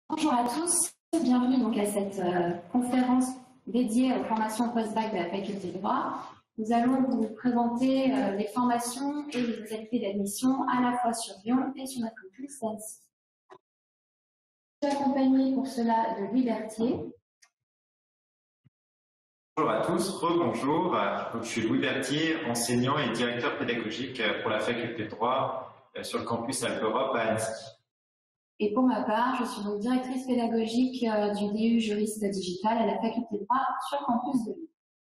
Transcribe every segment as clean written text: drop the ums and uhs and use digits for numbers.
Bonjour à tous, bienvenue donc à cette conférence dédiée aux formations post-bac de la faculté de droit. Nous allons vous présenter les formations et les modalités d'admission à la fois sur Lyon et sur notre campus d'Annecy. Je suis accompagnée pour cela de Louis Berthier. Bonjour à tous, rebonjour. Je suis Louis Berthier, enseignant et directeur pédagogique pour la faculté de droit sur le campus Alpes Europe à Annecy. Et pour ma part, je suis donc directrice pédagogique du DU juriste digital à la faculté de droit sur le campus de Lyon.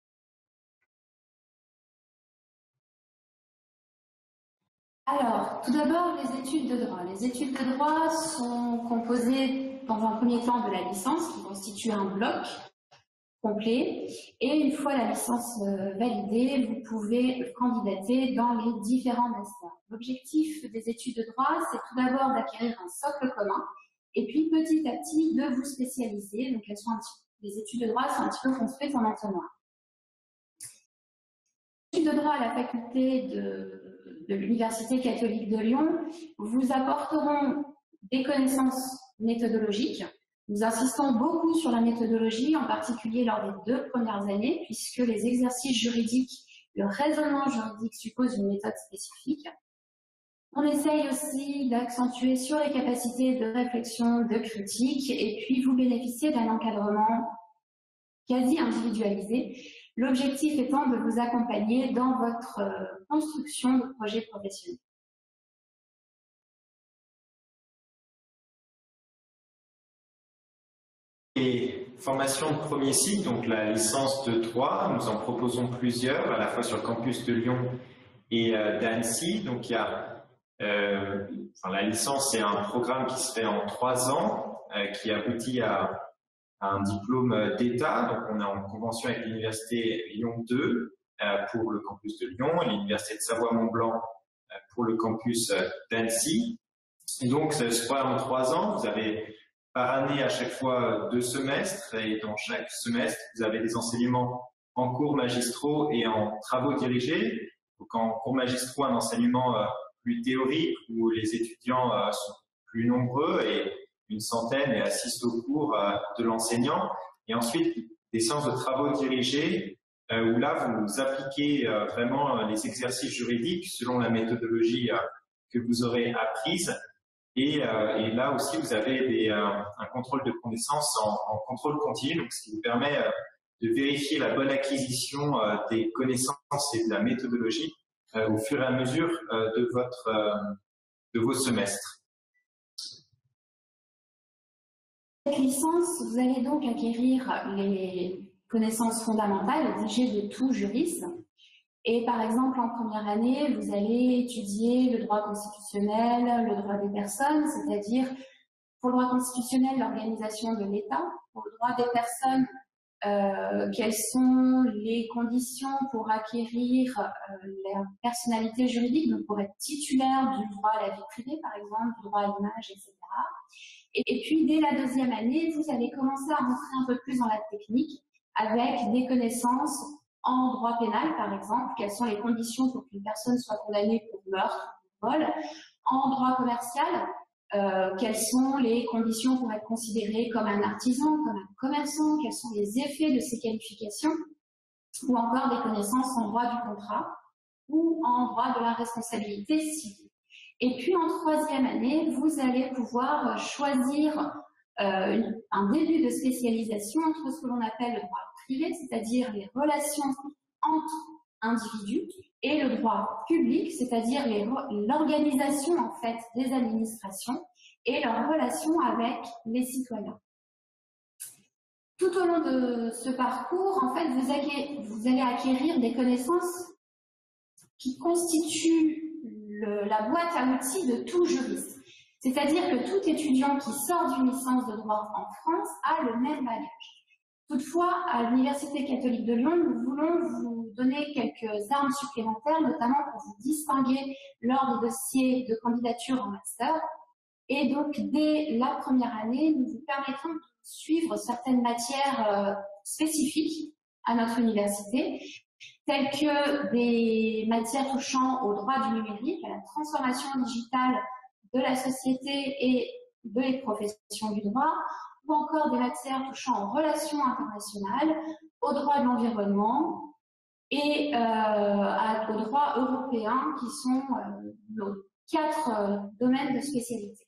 Alors, tout d'abord, les études de droit. Les études de droit sont composées dans un premier temps de la licence qui constitue un bloc complet. Et une fois la licence validée, vous pouvez candidater dans les différents masters. L'objectif des études de droit, c'est tout d'abord d'acquérir un socle commun et puis petit à petit de vous spécialiser. Donc les études de droit sont un petit peu construites en entonnoir. Les études de droit à la faculté de l'Université catholique de Lyon vous apporteront des connaissances méthodologiques. Nous insistons beaucoup sur la méthodologie, en particulier lors des 2 premières années, puisque les exercices juridiques, le raisonnement juridique suppose une méthode spécifique. On essaye aussi d'accentuer sur les capacités de réflexion, de critique, et puis vous bénéficiez d'un encadrement quasi individualisé, l'objectif étant de vous accompagner dans votre construction de projet professionnel. Et formation de premier cycle, donc la licence de droit, nous en proposons plusieurs, à la fois sur le campus de Lyon et d'Annecy. Donc il y a la licence, c'est un programme qui se fait en 3 ans, qui aboutit à un diplôme d'État. Donc on est en convention avec l'Université Lyon 2 pour le campus de Lyon et l'Université de Savoie-Mont-Blanc pour le campus d'Annecy. Donc ce programme en 3 ans, vous avez par année à chaque fois 2 semestres et dans chaque semestre, vous avez des enseignements en cours magistraux et en travaux dirigés. Donc en cours magistraux, un enseignement plus théorique où les étudiants sont plus nombreux et une centaine et assistent au cours de l'enseignant. Et ensuite, des séances de travaux dirigés où là, vous appliquez vraiment les exercices juridiques selon la méthodologie que vous aurez apprise. Et là aussi, vous avez un contrôle de connaissances en contrôle continu, donc ce qui vous permet de vérifier la bonne acquisition des connaissances et de la méthodologie au fur et à mesure de vos semestres. Cette licence, vous allez donc acquérir les connaissances fondamentales exigées de tout juriste. Et par exemple, en première année, vous allez étudier le droit constitutionnel, le droit des personnes, c'est-à-dire pour le droit constitutionnel, l'organisation de l'État, pour le droit des personnes, quelles sont les conditions pour acquérir la personnalité juridique, donc pour être titulaire du droit à la vie privée, par exemple, du droit à l'image, etc. Et puis, dès la 2e année, vous allez commencer à rentrer un peu plus dans la technique avec des connaissances en droit pénal, par exemple, quelles sont les conditions pour qu'une personne soit condamnée pour meurtre, pour vol. En droit commercial, quelles sont les conditions pour être considéré comme un artisan, comme un commerçant, quels sont les effets de ces qualifications, ou encore des connaissances en droit du contrat ou en droit de la responsabilité civile. Et puis en 3e année, vous allez pouvoir choisir un début de spécialisation entre ce que l'on appelle le droit privé, c'est-à-dire les relations entre individus, et le droit public, c'est-à-dire l'organisation en fait des administrations et leurs relations avec les citoyens. Tout au long de ce parcours, en fait, vous allez acquérir des connaissances qui constituent la boîte à outils de tout juriste. C'est-à-dire que tout étudiant qui sort d'une licence de droit en France a le même bagage. Toutefois, à l'Université catholique de Lyon, nous voulons vous donner quelques armes supplémentaires, notamment pour vous distinguer lors des dossiers de candidature en master. Et donc, dès la première année, nous vous permettrons de suivre certaines matières spécifiques à notre université, telles que des matières touchant au droit du numérique, à la transformation digitale de la société et des professions du droit, ou encore des matières touchant aux relations internationales, au droit de l'environnement et au droit européen, qui sont nos 4 domaines de spécialité.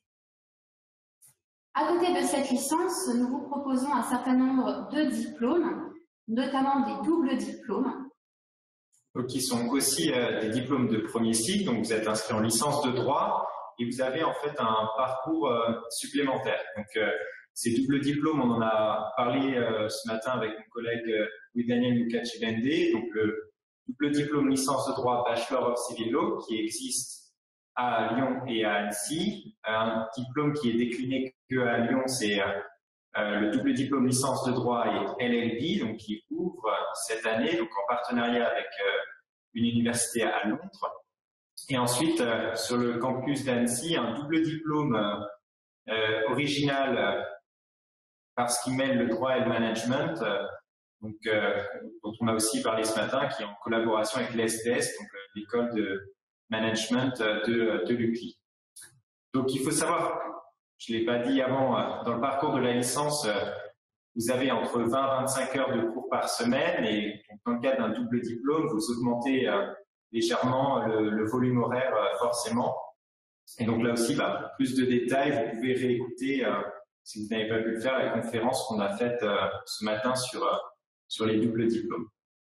À côté de cette licence, nous vous proposons un certain nombre de diplômes, notamment des doubles diplômes. Donc, qui sont aussi des diplômes de premier cycle, donc vous êtes inscrit en licence de droit et vous avez en fait un parcours supplémentaire. Donc, ces doubles diplômes, on en a parlé ce matin avec mon collègue Daniel Lukachi-Bende, donc le double diplôme licence de droit Bachelor of Civil Law qui existe à Lyon et à Annecy. Un diplôme qui est décliné que à Lyon, c'est le double diplôme licence de droit et LLB, donc qui ouvre cette année, donc en partenariat avec une université à Londres. Et ensuite, sur le campus d'Annecy, un double diplôme original parce qu'il mêle le droit et le management, dont on a aussi parlé ce matin, qui est en collaboration avec l'ESTS, donc l'école de management de l'UCLI. Donc il faut savoir, je ne l'ai pas dit avant, dans le parcours de la licence, vous avez entre 20 et 25 heures de cours par semaine et donc, dans le cadre d'un double diplôme, vous augmentez légèrement le volume horaire forcément. Et donc là aussi, plus de détails, vous pouvez réécouter, si vous n'avez pas pu le faire, la conférence qu'on a faite ce matin sur les doubles diplômes.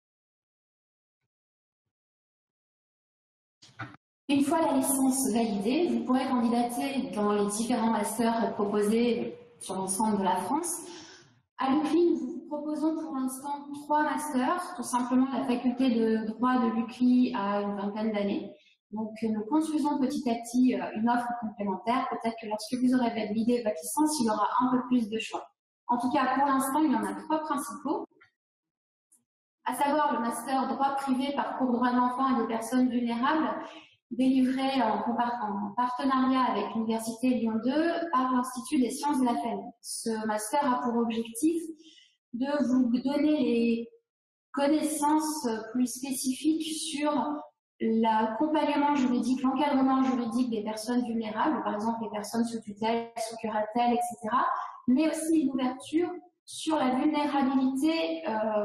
Une fois la licence validée, vous pourrez candidater dans les différents masters proposés sur l'ensemble de la France. À l'UCLI, nous vous proposons pour l'instant 3 masters. Tout simplement, la faculté de droit de l'UCLI a une vingtaine d'années. Donc, nous construisons petit à petit une offre complémentaire. Peut-être que lorsque vous aurez validé votre licence, il y aura un peu plus de choix. En tout cas, pour l'instant, il y en a 3 principaux, à savoir le master droit privé, parcours droit de l'enfant et des personnes vulnérables, délivré en partenariat avec l'Université Lyon 2 par l'Institut des sciences de la famille. Ce master a pour objectif de vous donner les connaissances plus spécifiques sur l'accompagnement juridique, l'encadrement juridique des personnes vulnérables, par exemple les personnes sous tutelle, sous curatelle, etc., mais aussi une ouverture sur la vulnérabilité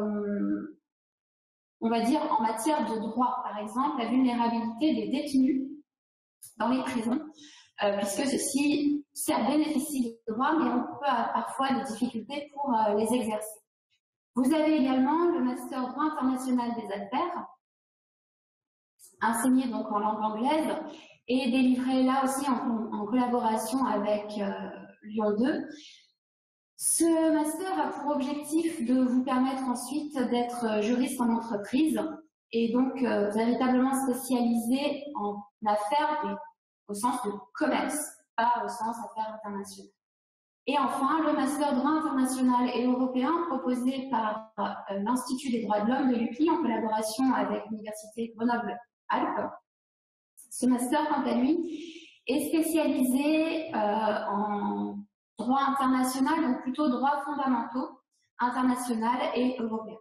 on va dire, en matière de droit, par exemple, la vulnérabilité des détenus dans les prisons, puisque ceux-ci, certes, bénéficient des droits, mais ont parfois des difficultés pour les exercer. Vous avez également le Master droit international des affaires, enseigné donc en langue anglaise, et délivré là aussi en collaboration avec Lyon 2. Ce master a pour objectif de vous permettre ensuite d'être juriste en entreprise et donc véritablement spécialisé en affaires au sens de commerce, pas au sens affaires internationales. Et enfin, le master droit international et européen proposé par l'Institut des droits de l'homme de l'UCLI en collaboration avec l'Université Grenoble-Alpes. Ce master, quant à lui, est spécialisé en droit international, donc plutôt droits fondamentaux, international et européen.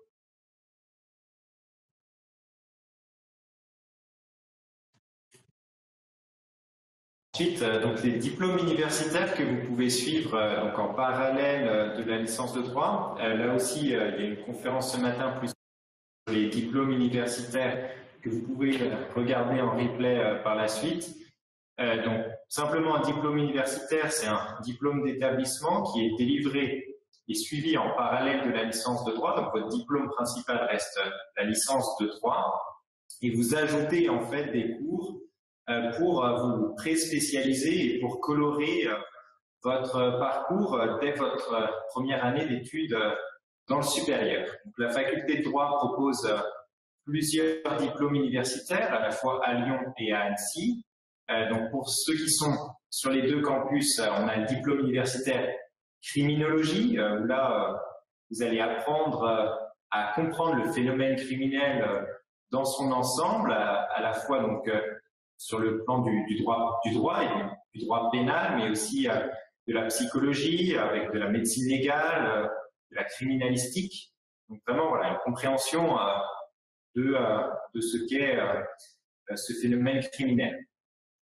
Ensuite, donc les diplômes universitaires que vous pouvez suivre donc en parallèle de la licence de droit. Là aussi, il y a une conférence ce matin plus sur les diplômes universitaires que vous pouvez regarder en replay par la suite. Donc, simplement un diplôme universitaire, c'est un diplôme d'établissement qui est délivré et suivi en parallèle de la licence de droit. Donc, votre diplôme principal reste la licence de droit. Et vous ajoutez en fait des cours pour vous pré-spécialiser et pour colorer votre parcours dès votre première année d'études dans le supérieur. Donc, la faculté de droit propose plusieurs diplômes universitaires, à la fois à Lyon et à Annecy. Donc pour ceux qui sont sur les 2 campus, on a le diplôme universitaire criminologie, où là, vous allez apprendre à comprendre le phénomène criminel dans son ensemble, à la fois donc sur le plan du droit et du droit pénal, mais aussi de la psychologie, avec de la médecine légale, de la criminalistique. Donc vraiment, voilà, une compréhension de ce qu'est ce phénomène criminel.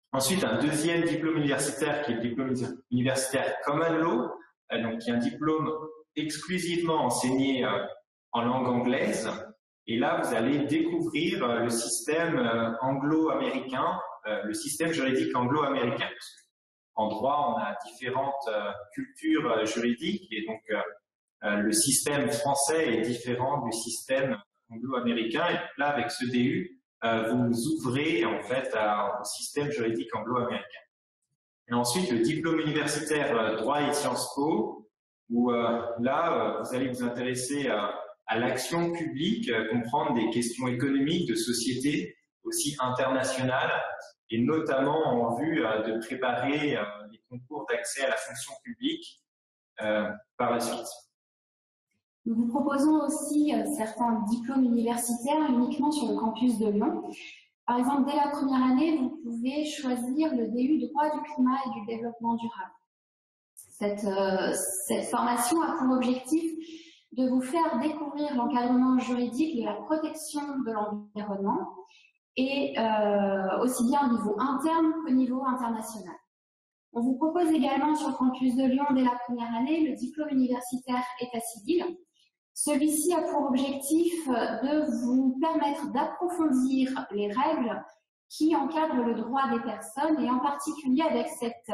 Ensuite, un deuxième diplôme universitaire qui est le diplôme universitaire Common Law, donc qui est un diplôme exclusivement enseigné en langue anglaise. Et là, vous allez découvrir le système anglo-américain, le système juridique anglo-américain. En droit, on a différentes cultures juridiques et donc le système français est différent du système anglo-américain. Et là, avec ce DU, vous ouvrez en fait au système juridique anglo-américain. Et ensuite, le diplôme universitaire droit et Sciences Po, où là, vous allez vous intéresser à l'action publique, comprendre des questions économiques, de société, aussi internationales, et notamment en vue de préparer les concours d'accès à la fonction publique par la suite. Nous vous proposons aussi certains diplômes universitaires uniquement sur le campus de Lyon. Par exemple, dès la première année, vous pouvez choisir le DU droit du climat et du développement durable. Cette formation a pour objectif de vous faire découvrir l'encadrement juridique de la protection de l'environnement et aussi bien au niveau interne qu'au niveau international. On vous propose également sur le campus de Lyon dès la première année le diplôme universitaire état civil. Celui-ci a pour objectif de vous permettre d'approfondir les règles qui encadrent le droit des personnes et en particulier avec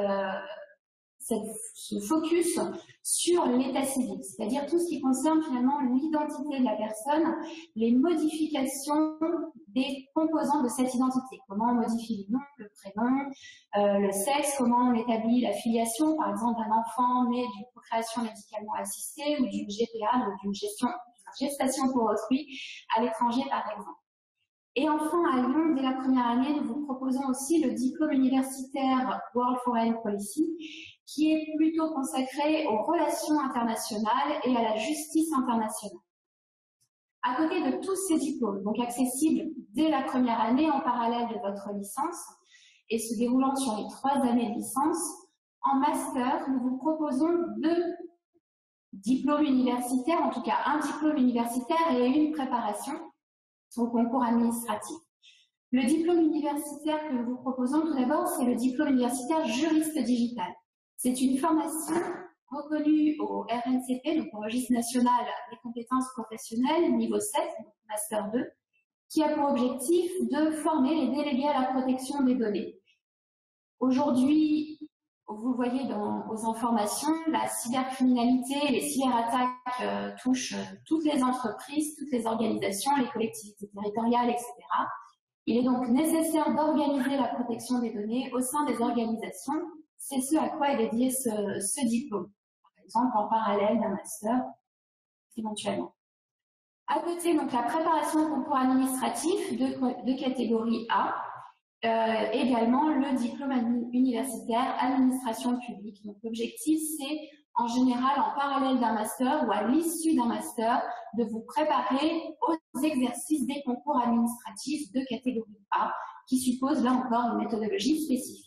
ce focus sur l'état civil, c'est-à-dire tout ce qui concerne finalement l'identité de la personne, les modifications des composants de cette identité. Comment on modifie le nom, le prénom, le sexe, comment on établit la filiation, par exemple d'un enfant né d'une procréation médicalement assistée ou d'une GPA, donc d'une gestation pour autrui à l'étranger par exemple. Et enfin, à Lyon, dès la première année, nous vous proposons aussi le diplôme universitaire World Foreign Policy, qui est plutôt consacré aux relations internationales et à la justice internationale. À côté de tous ces diplômes, donc accessibles dès la première année en parallèle de votre licence et se déroulant sur les 3 années de licence, en master, nous vous proposons 2 diplômes universitaires, en tout cas un diplôme universitaire et une préparation au concours administratif. Le diplôme universitaire que nous vous proposons tout d'abord, c'est le diplôme universitaire juriste digital. C'est une formation reconnue au RNCP, donc au Registre national des compétences professionnelles, niveau 7, donc Master 2, qui a pour objectif de former les délégués à la protection des données. Aujourd'hui, vous voyez aux informations, la cybercriminalité, les cyberattaques touchent toutes les entreprises, toutes les organisations, les collectivités territoriales, etc. Il est donc nécessaire d'organiser la protection des données au sein des organisations. C'est ce à quoi est dédié ce diplôme, par exemple en parallèle d'un master, éventuellement. À côté, donc la préparation au concours administratif de catégorie A, également le diplôme universitaire administration publique. Donc l'objectif, c'est en général en parallèle d'un master ou à l'issue d'un master de vous préparer aux exercices des concours administratifs de catégorie A qui suppose là encore une méthodologie spécifique.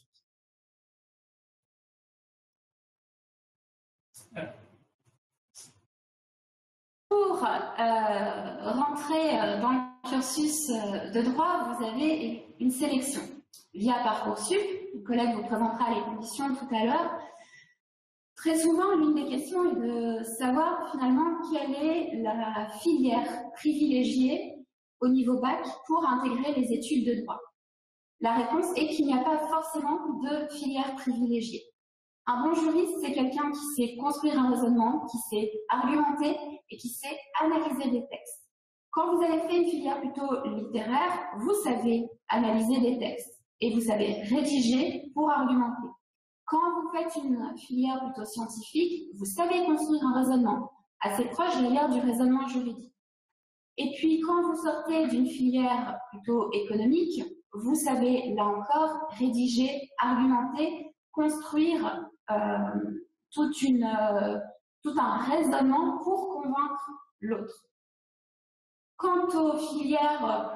Pour rentrer dans le cursus de droit, vous avez une sélection via Parcoursup. Le collègue vous présentera les conditions tout à l'heure. Très souvent, l'une des questions est de savoir finalement quelle est la filière privilégiée au niveau bac pour intégrer les études de droit. La réponse est qu'il n'y a pas forcément de filière privilégiée. Un bon juriste, c'est quelqu'un qui sait construire un raisonnement, qui sait argumenter et qui sait analyser des textes. Quand vous avez fait une filière plutôt littéraire, vous savez analyser des textes et vous savez rédiger pour argumenter. Quand vous faites une filière plutôt scientifique, vous savez construire un raisonnement assez proche d'ailleurs du raisonnement juridique. Et puis quand vous sortez d'une filière plutôt économique, vous savez là encore rédiger, argumenter, construire tout un raisonnement pour convaincre l'autre. Quant aux filières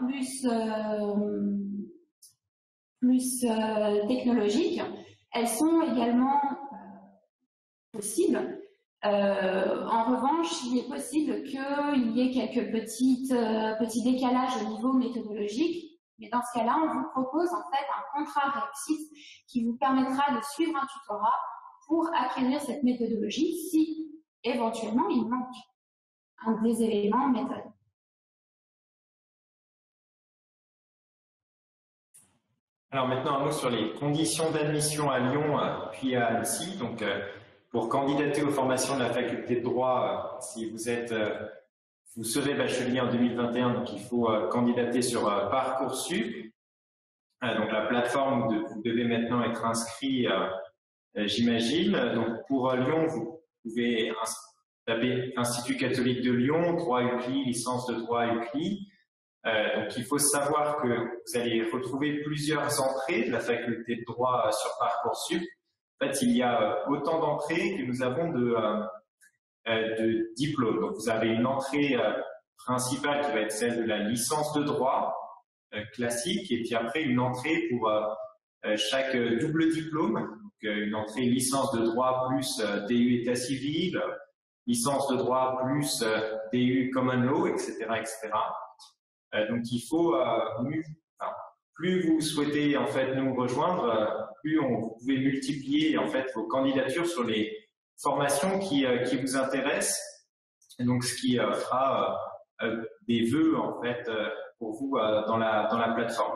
plus technologiques, elles sont également possibles. En revanche, il est possible qu'il y ait quelques petits décalages au niveau méthodologique, Mais dans ce cas-là, on vous propose en fait un contrat réussite qui vous permettra de suivre un tutorat pour acquérir cette méthodologie si éventuellement il manque un des éléments méthode. Alors maintenant, un mot sur les conditions d'admission à Lyon puis à Annecy. Donc, pour candidater aux formations de la faculté de droit, si vous êtes, vous serez bachelier en 2021, donc il faut candidater sur Parcoursup. Donc la plateforme où vous devez maintenant être inscrit, j'imagine. Donc pour Lyon, vous pouvez taper Institut catholique de Lyon, droit UCLI, licence de droit UCLI. Donc il faut savoir que vous allez retrouver plusieurs entrées de la faculté de droit sur Parcoursup. En fait, il y a autant d'entrées que nous avons de diplômes. Donc vous avez une entrée principale qui va être celle de la licence de droit classique, et puis après une entrée pour chaque double diplôme. Donc une entrée licence de droit plus DU état civil, licence de droit plus DU common law, etc., etc. Donc il faut plus vous souhaitez en fait nous rejoindre, plus vous pouvez multiplier en fait vos candidatures sur les formations qui vous intéressent. Et donc ce qui fera des vœux en fait pour vous dans la plateforme.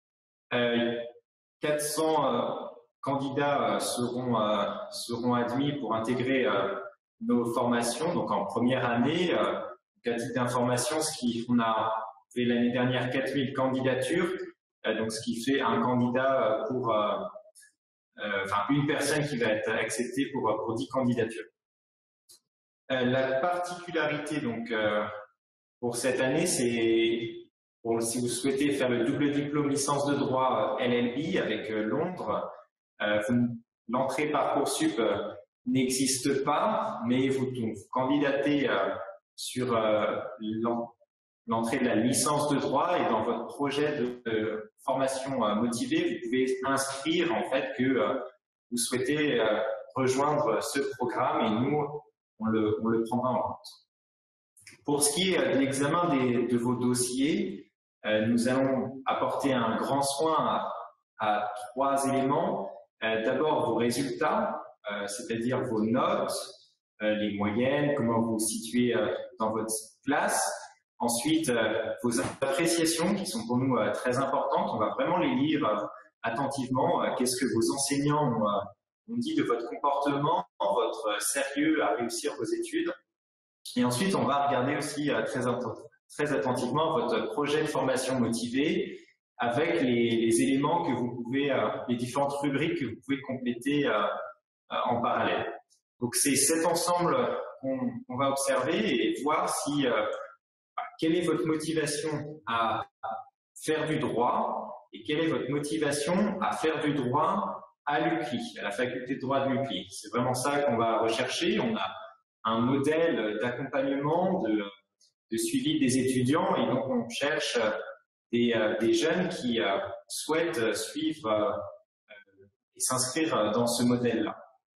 400 candidats seront admis pour intégrer nos formations. Donc en première année, à titre d'information, on a fait l'année dernière 4000 candidatures, donc ce qui fait un candidat pour une personne qui va être acceptée pour 10 candidatures. La particularité donc pour cette année, c'est si vous souhaitez faire le double diplôme licence de droit LLB avec Londres, l'entrée Parcoursup n'existe pas, mais vous candidatez sur l'entrée de la licence de droit, et dans votre projet de formation motivée, vous pouvez inscrire en fait que vous souhaitez rejoindre ce programme, et nous, on le prendra en compte. Pour ce qui est de l'examen de vos dossiers, nous allons apporter un grand soin à 3 éléments. D'abord, vos résultats, c'est-à-dire vos notes, les moyennes, comment vous vous situez dans votre classe. Ensuite, vos appréciations qui sont pour nous très importantes. On va vraiment les lire attentivement. Qu'est-ce que vos enseignants ont dit de votre comportement, votre sérieux à réussir vos études. Et ensuite, on va regarder aussi très attentivement votre projet de formation motivé avec les éléments que vous pouvez, les différentes rubriques que vous pouvez compléter en parallèle. Donc, c'est cet ensemble qu'on va observer et voir si quelle est votre motivation à faire du droit et quelle est votre motivation à faire du droit à l'UCLI, à la faculté de droit de l'UCLI. C'est vraiment ça qu'on va rechercher. On a un modèle d'accompagnement, de suivi des étudiants, et donc on cherche des jeunes qui souhaitent suivre et s'inscrire dans ce modèle-là.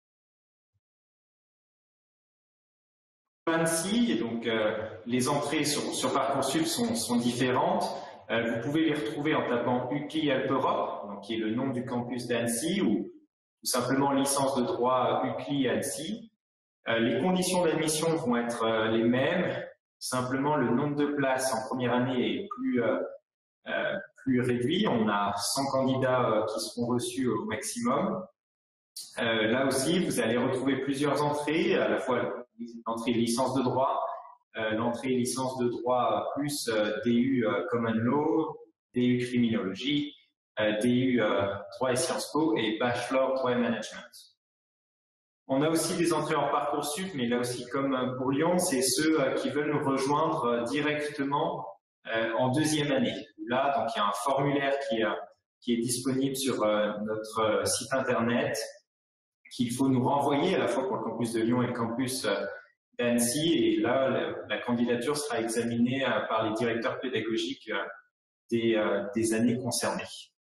Annecy, donc les entrées sur Parcoursup sont différentes. Vous pouvez les retrouver en tapant UCLI Alpes Europe, donc qui est le nom du campus d'Annecy, ou tout simplement licence de droit UCLI Annecy. Les conditions d'admission vont être les mêmes, simplement le nombre de places en première année est plus réduit. On a 100 candidats qui seront reçus au maximum. Là aussi, vous allez retrouver plusieurs entrées, à la fois l'entrée licence de droit, l'entrée licence de droit plus DU Common Law, DU Criminologie, DU droit et Sciences Po et Bachelor droit et Management. On a aussi des entrées en Parcoursup, mais là aussi, comme pour Lyon, c'est ceux qui veulent nous rejoindre directement en deuxième année. Là, donc, il y a un formulaire qui est disponible sur notre site internet qu'il faut nous renvoyer à la fois pour le campus de Lyon et le campus d'Annecy. Et là, la candidature sera examinée par les directeurs pédagogiques des années concernées.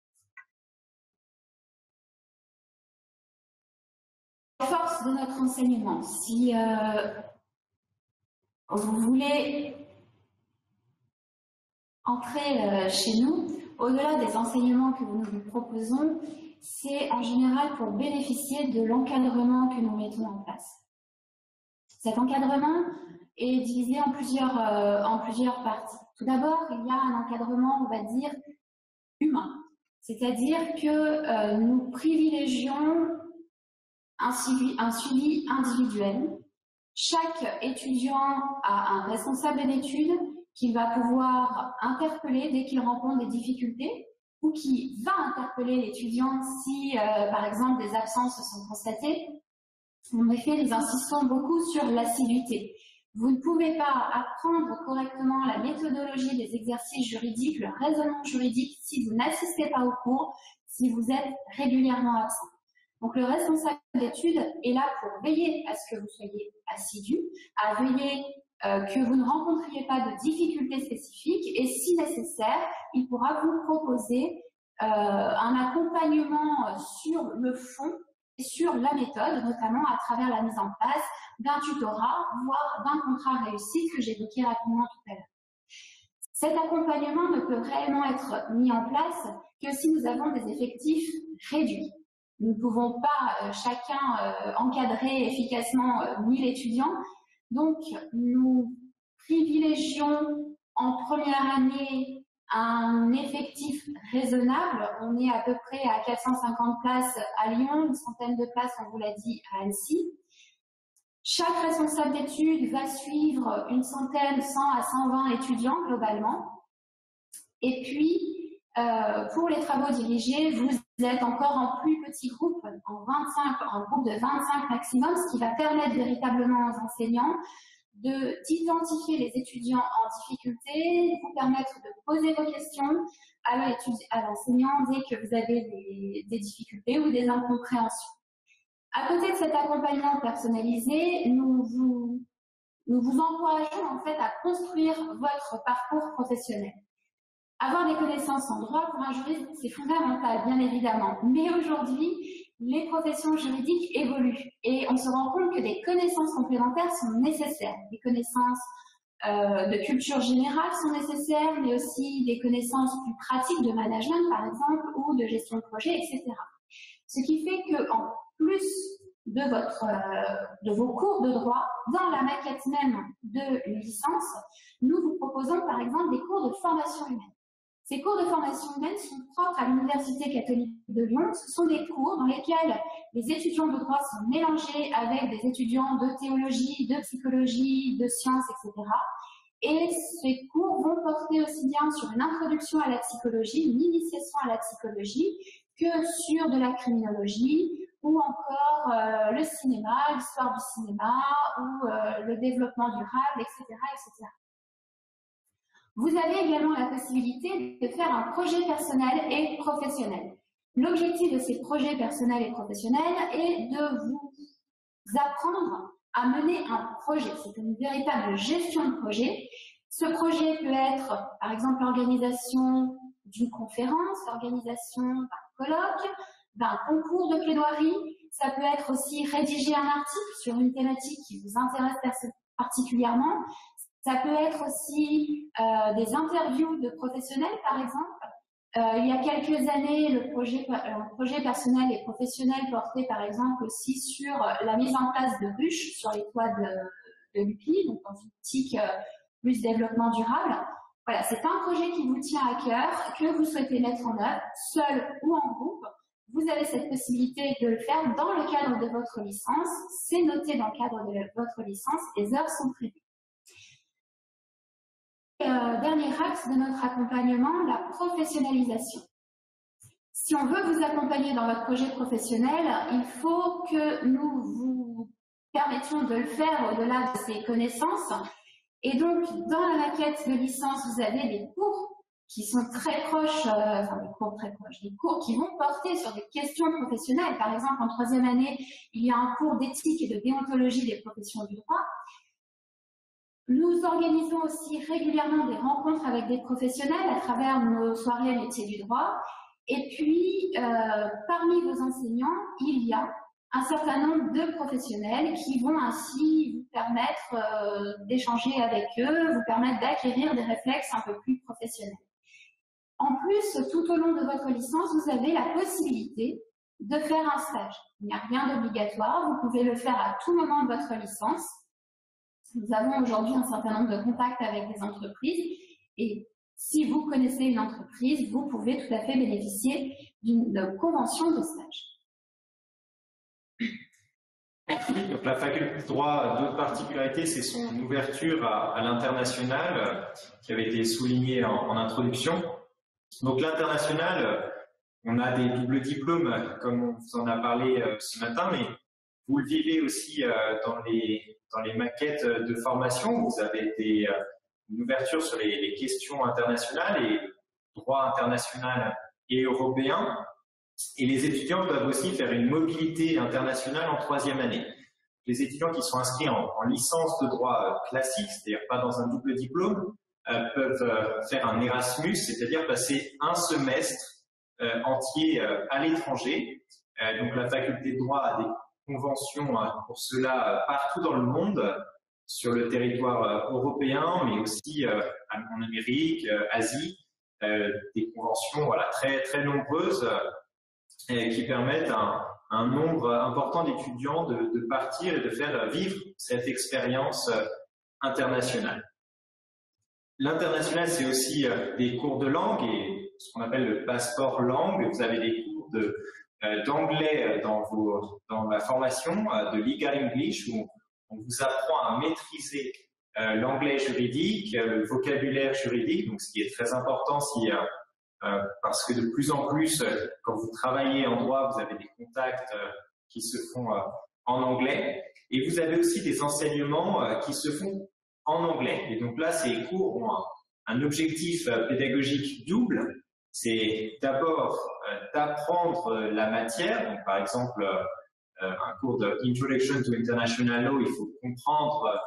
Force de notre enseignement. Si vous voulez entrer chez nous, au-delà des enseignements que nous vous proposons, c'est en général pour bénéficier de l'encadrement que nous mettons en place. Cet encadrement est divisé en plusieurs parties. Tout d'abord, il y a un encadrement, on va dire, humain. C'est-à-dire que nous privilégions un suivi individuel. Chaque étudiant a un responsable d'études qu'il va pouvoir interpeller dès qu'il rencontre des difficultés ou qui va interpeller l'étudiant si, par exemple, des absences sont constatées. En effet, nous insistons beaucoup sur l'assiduité. Vous ne pouvez pas apprendre correctement la méthodologie des exercices juridiques, le raisonnement juridique, si vous n'assistez pas au cours, si vous êtes régulièrement absent. Donc le responsable d'études est là pour veiller à ce que vous soyez assidu, à veiller que vous ne rencontriez pas de difficultés spécifiques et si nécessaire, il pourra vous proposer un accompagnement sur le fond et sur la méthode, notamment à travers la mise en place d'un tutorat, voire d'un contrat réussi que j'évoquais rapidement tout à l'heure. Cet accompagnement ne peut réellement être mis en place que si nous avons des effectifs réduits. Nous ne pouvons pas chacun encadrer efficacement 1000 étudiants, donc nous privilégions en première année un effectif raisonnable. On est à peu près à 450 places à Lyon, une centaine de places, on vous l'a dit, à Annecy. Chaque responsable d'études va suivre une centaine, 100 à 120 étudiants globalement. Et puis, pour les travaux dirigés, vous êtes encore en plus petit groupe, en groupe de 25 maximum, ce qui va permettre véritablement aux enseignants d'identifier les étudiants en difficulté, vous permettre de poser vos questions à l'enseignant dès que vous avez des difficultés ou des incompréhensions. À côté de cet accompagnement personnalisé, nous vous encourageons en fait à construire votre parcours professionnel. Avoir des connaissances en droit pour un juriste, c'est fondamental, bien évidemment. Mais aujourd'hui, les professions juridiques évoluent et on se rend compte que des connaissances complémentaires sont nécessaires. Des connaissances de culture générale sont nécessaires, mais aussi des connaissances plus pratiques de management, par exemple, ou de gestion de projet, etc. Ce qui fait qu'en plus de vos cours de droit, dans la maquette même de licence, nous vous proposons par exemple des cours de formation humaine. Ces cours de formation humaine sont propres à l'Université catholique de Lyon. Ce sont des cours dans lesquels les étudiants de droit sont mélangés avec des étudiants de théologie, de psychologie, de sciences, etc. Et ces cours vont porter aussi bien sur une introduction à la psychologie, une initiation à la psychologie, que sur de la criminologie, ou encore le cinéma, l'histoire du cinéma, ou le développement durable, etc., etc. Vous avez également la possibilité de faire un projet personnel et professionnel. L'objectif de ces projets personnels et professionnels est de vous apprendre à mener un projet. C'est une véritable gestion de projet. Ce projet peut être, par exemple, l'organisation d'une conférence, l'organisation d'un colloque, d'un concours de plaidoirie. Ça peut être aussi rédiger un article sur une thématique qui vous intéresse particulièrement. Ça peut être aussi des interviews de professionnels, par exemple. Il y a quelques années, le projet personnel et professionnel portait, par exemple, aussi sur la mise en place de ruches sur les toits de l'UPI, donc dans une optique plus développement durable. Voilà, c'est un projet qui vous tient à cœur, que vous souhaitez mettre en œuvre, seul ou en groupe. Vous avez cette possibilité de le faire dans le cadre de votre licence. C'est noté dans le cadre de votre licence, les heures sont prévues. Dernier axe de notre accompagnement, la professionnalisation. Si on veut vous accompagner dans votre projet professionnel, il faut que nous vous permettions de le faire au-delà de ces connaissances. Et donc, dans la maquette de licence, vous avez des cours qui sont très proches, des cours qui vont porter sur des questions professionnelles. Par exemple, en troisième année, il y a un cours d'éthique et de déontologie des professions du droit. Nous organisons aussi régulièrement des rencontres avec des professionnels à travers nos soirées métiers du droit. Et puis, parmi vos enseignants, il y a un certain nombre de professionnels qui vont ainsi vous permettre d'échanger avec eux, vous permettre d'acquérir des réflexes un peu plus professionnels. En plus, tout au long de votre licence, vous avez la possibilité de faire un stage. Il n'y a rien d'obligatoire, vous pouvez le faire à tout moment de votre licence. Nous avons aujourd'hui un certain nombre de contacts avec des entreprises et si vous connaissez une entreprise, vous pouvez tout à fait bénéficier d'une convention de stage. Donc, la faculté de droit a deux particularités, c'est son ouverture à l'international, qui avait été soulignée en introduction. Donc l'international, on a des doubles diplômes, comme on vous en a parlé ce matin, mais vous le vivez aussi dans les maquettes de formation. Vous avez une ouverture sur les questions internationales et droit international et européen. Et les étudiants peuvent aussi faire une mobilité internationale en troisième année. Les étudiants qui sont inscrits en licence de droit classique, c'est-à-dire pas dans un double diplôme, peuvent faire un Erasmus, c'est-à-dire passer un semestre entier à l'étranger. Donc la faculté de droit a des conventions pour cela partout dans le monde, sur le territoire européen, mais aussi en Amérique, Asie, des conventions voilà, très, très nombreuses qui permettent à un nombre important d'étudiants de partir et de faire vivre cette expérience internationale. L'international, c'est aussi des cours de langue et ce qu'on appelle le passeport langue. Vous avez des cours d'anglais dans la formation de Legal English où on vous apprend à maîtriser l'anglais juridique, le vocabulaire juridique, donc ce qui est très important parce que de plus en plus, quand vous travaillez en droit, vous avez des contacts qui se font en anglais. Et vous avez aussi des enseignements qui se font en anglais. Et donc là, ces cours ont un objectif pédagogique double. C'est d'abord d'apprendre la matière. Donc, par exemple, un cours de Introduction to International Law, il faut comprendre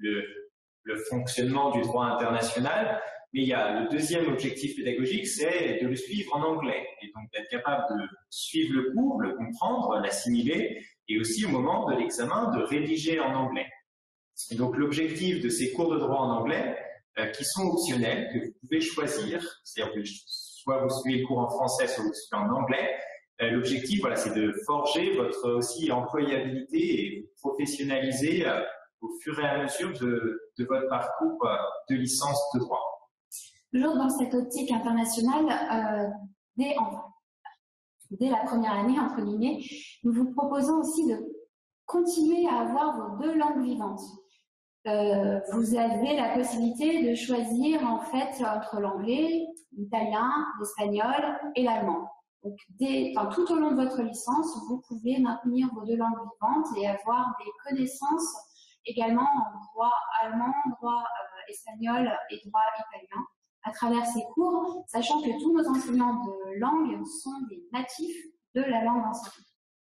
le fonctionnement du droit international. Mais il y a le deuxième objectif pédagogique, c'est de le suivre en anglais. Et donc d'être capable de suivre le cours, le comprendre, l'assimiler, et aussi au moment de l'examen, de rédiger en anglais. Et donc l'objectif de ces cours de droit en anglais, qui sont optionnels, que vous pouvez choisir, c'est-à-dire que soit vous suivez le cours en français, soit vous suivez en anglais, l'objectif, voilà, c'est de forger votre aussi employabilité et vous professionnaliser au fur et à mesure de votre parcours de licence de droit. Toujours dans cette optique internationale, dès la première année, entre guillemets, nous vous proposons aussi de continuer à avoir vos deux langues vivantes. Vous avez la possibilité de choisir en fait entre l'anglais, l'italien, l'espagnol et l'allemand. Donc, tout au long de votre licence, vous pouvez maintenir vos deux langues vivantes et avoir des connaissances également en droit allemand, droit espagnol et droit italien à travers ces cours, sachant que tous nos enseignants de langue sont des natifs de la langue enseignée.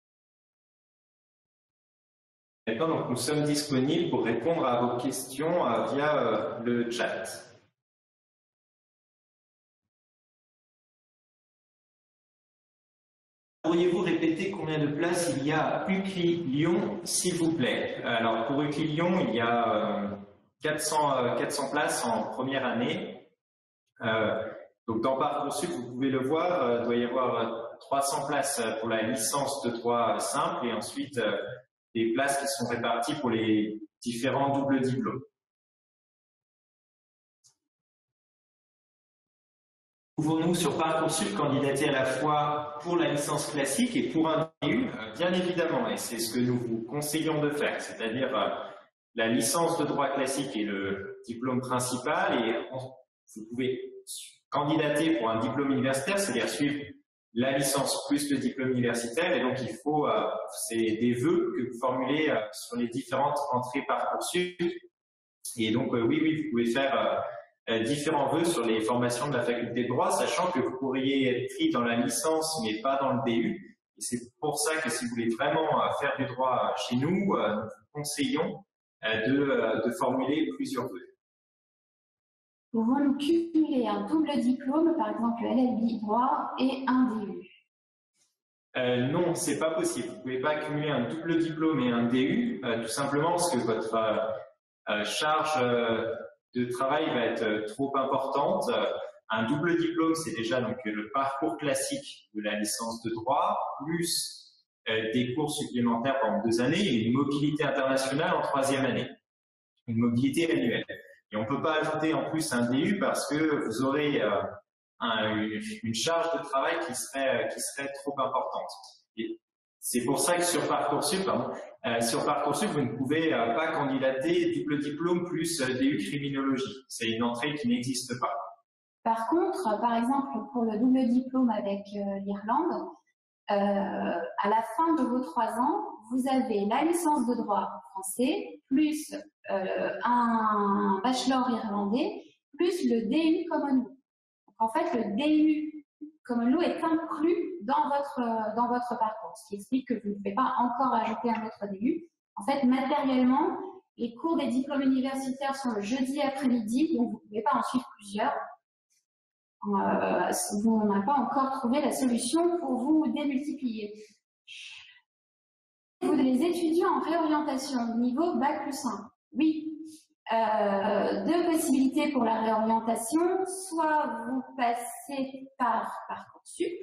Maintenant, donc, nous sommes disponibles pour répondre à vos questions via le chat. Pourriez-vous répéter combien de places il y a à UCLI Lyon, s'il vous plaît? Alors, pour UCLI Lyon, il y a 400 places en première année. Donc, dans Parcoursup, vous pouvez le voir, il doit y avoir 300 places pour la licence de droit simple et ensuite des places qui sont réparties pour les différents doubles diplômes. Pouvons-nous sur Parcoursup candidater à la fois pour la licence classique et pour un DU? Bien évidemment, et c'est ce que nous vous conseillons de faire, c'est-à-dire la licence de droit classique est le diplôme principal et vous pouvez candidater pour un diplôme universitaire, c'est-à-dire suivre la licence plus le diplôme universitaire, et donc il faut, c'est des vœux que vous formulez sur les différentes entrées Parcoursup, et donc oui, vous pouvez faire différents vœux sur les formations de la faculté de droit, sachant que vous pourriez être pris dans la licence mais pas dans le DU, et c'est pour ça que si vous voulez vraiment faire du droit chez nous, nous vous conseillons de formuler plusieurs vœux. Pouvons-nous cumuler un double diplôme, par exemple le LLB droit et un DU? Non, c'est pas possible. Vous ne pouvez pas cumuler un double diplôme et un DU, tout simplement parce que votre charge de travail va être trop importante. Un double diplôme, c'est déjà donc le parcours classique de la licence de droit, plus des cours supplémentaires pendant 2 années et une mobilité internationale en 3e année, une mobilité annuelle. Et on ne peut pas ajouter en plus un DU parce que vous aurez une charge de travail qui serait trop importante. C'est pour ça que sur Parcoursup, vous ne pouvez pas candidater double diplôme plus DU criminologie. C'est une entrée qui n'existe pas. Par contre, par exemple, pour le double diplôme avec l'Irlande, à la fin de vos 3 ans, vous avez la licence de droit français, plus un bachelor irlandais, plus le DU Common Law. Donc, en fait, le DU Common Law est inclus dans votre parcours, ce qui explique que vous ne pouvez pas encore ajouter un autre DU. En fait, matériellement, les cours des diplômes universitaires sont le jeudi après-midi, donc vous ne pouvez pas en suivre plusieurs. On n'a pas encore trouvé la solution pour vous démultiplier. Vous les étudiants en réorientation niveau Bac+1. Oui, 2 possibilités pour la réorientation. Soit vous passez par Parcoursup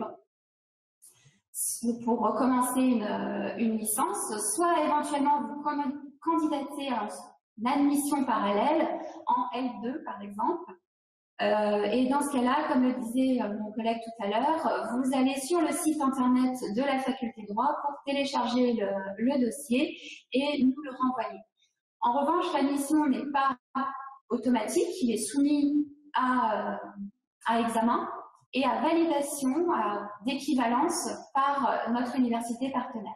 pour recommencer une licence, soit éventuellement vous candidatez à une admission parallèle en L2 par exemple. Et dans ce cas-là, comme le disait mon collègue tout à l'heure, vous allez sur le site internet de la faculté de droit pour télécharger le dossier et nous le renvoyer. En revanche, l'admission n'est pas automatique, il est soumis à examen et à validation d'équivalence par notre université partenaire.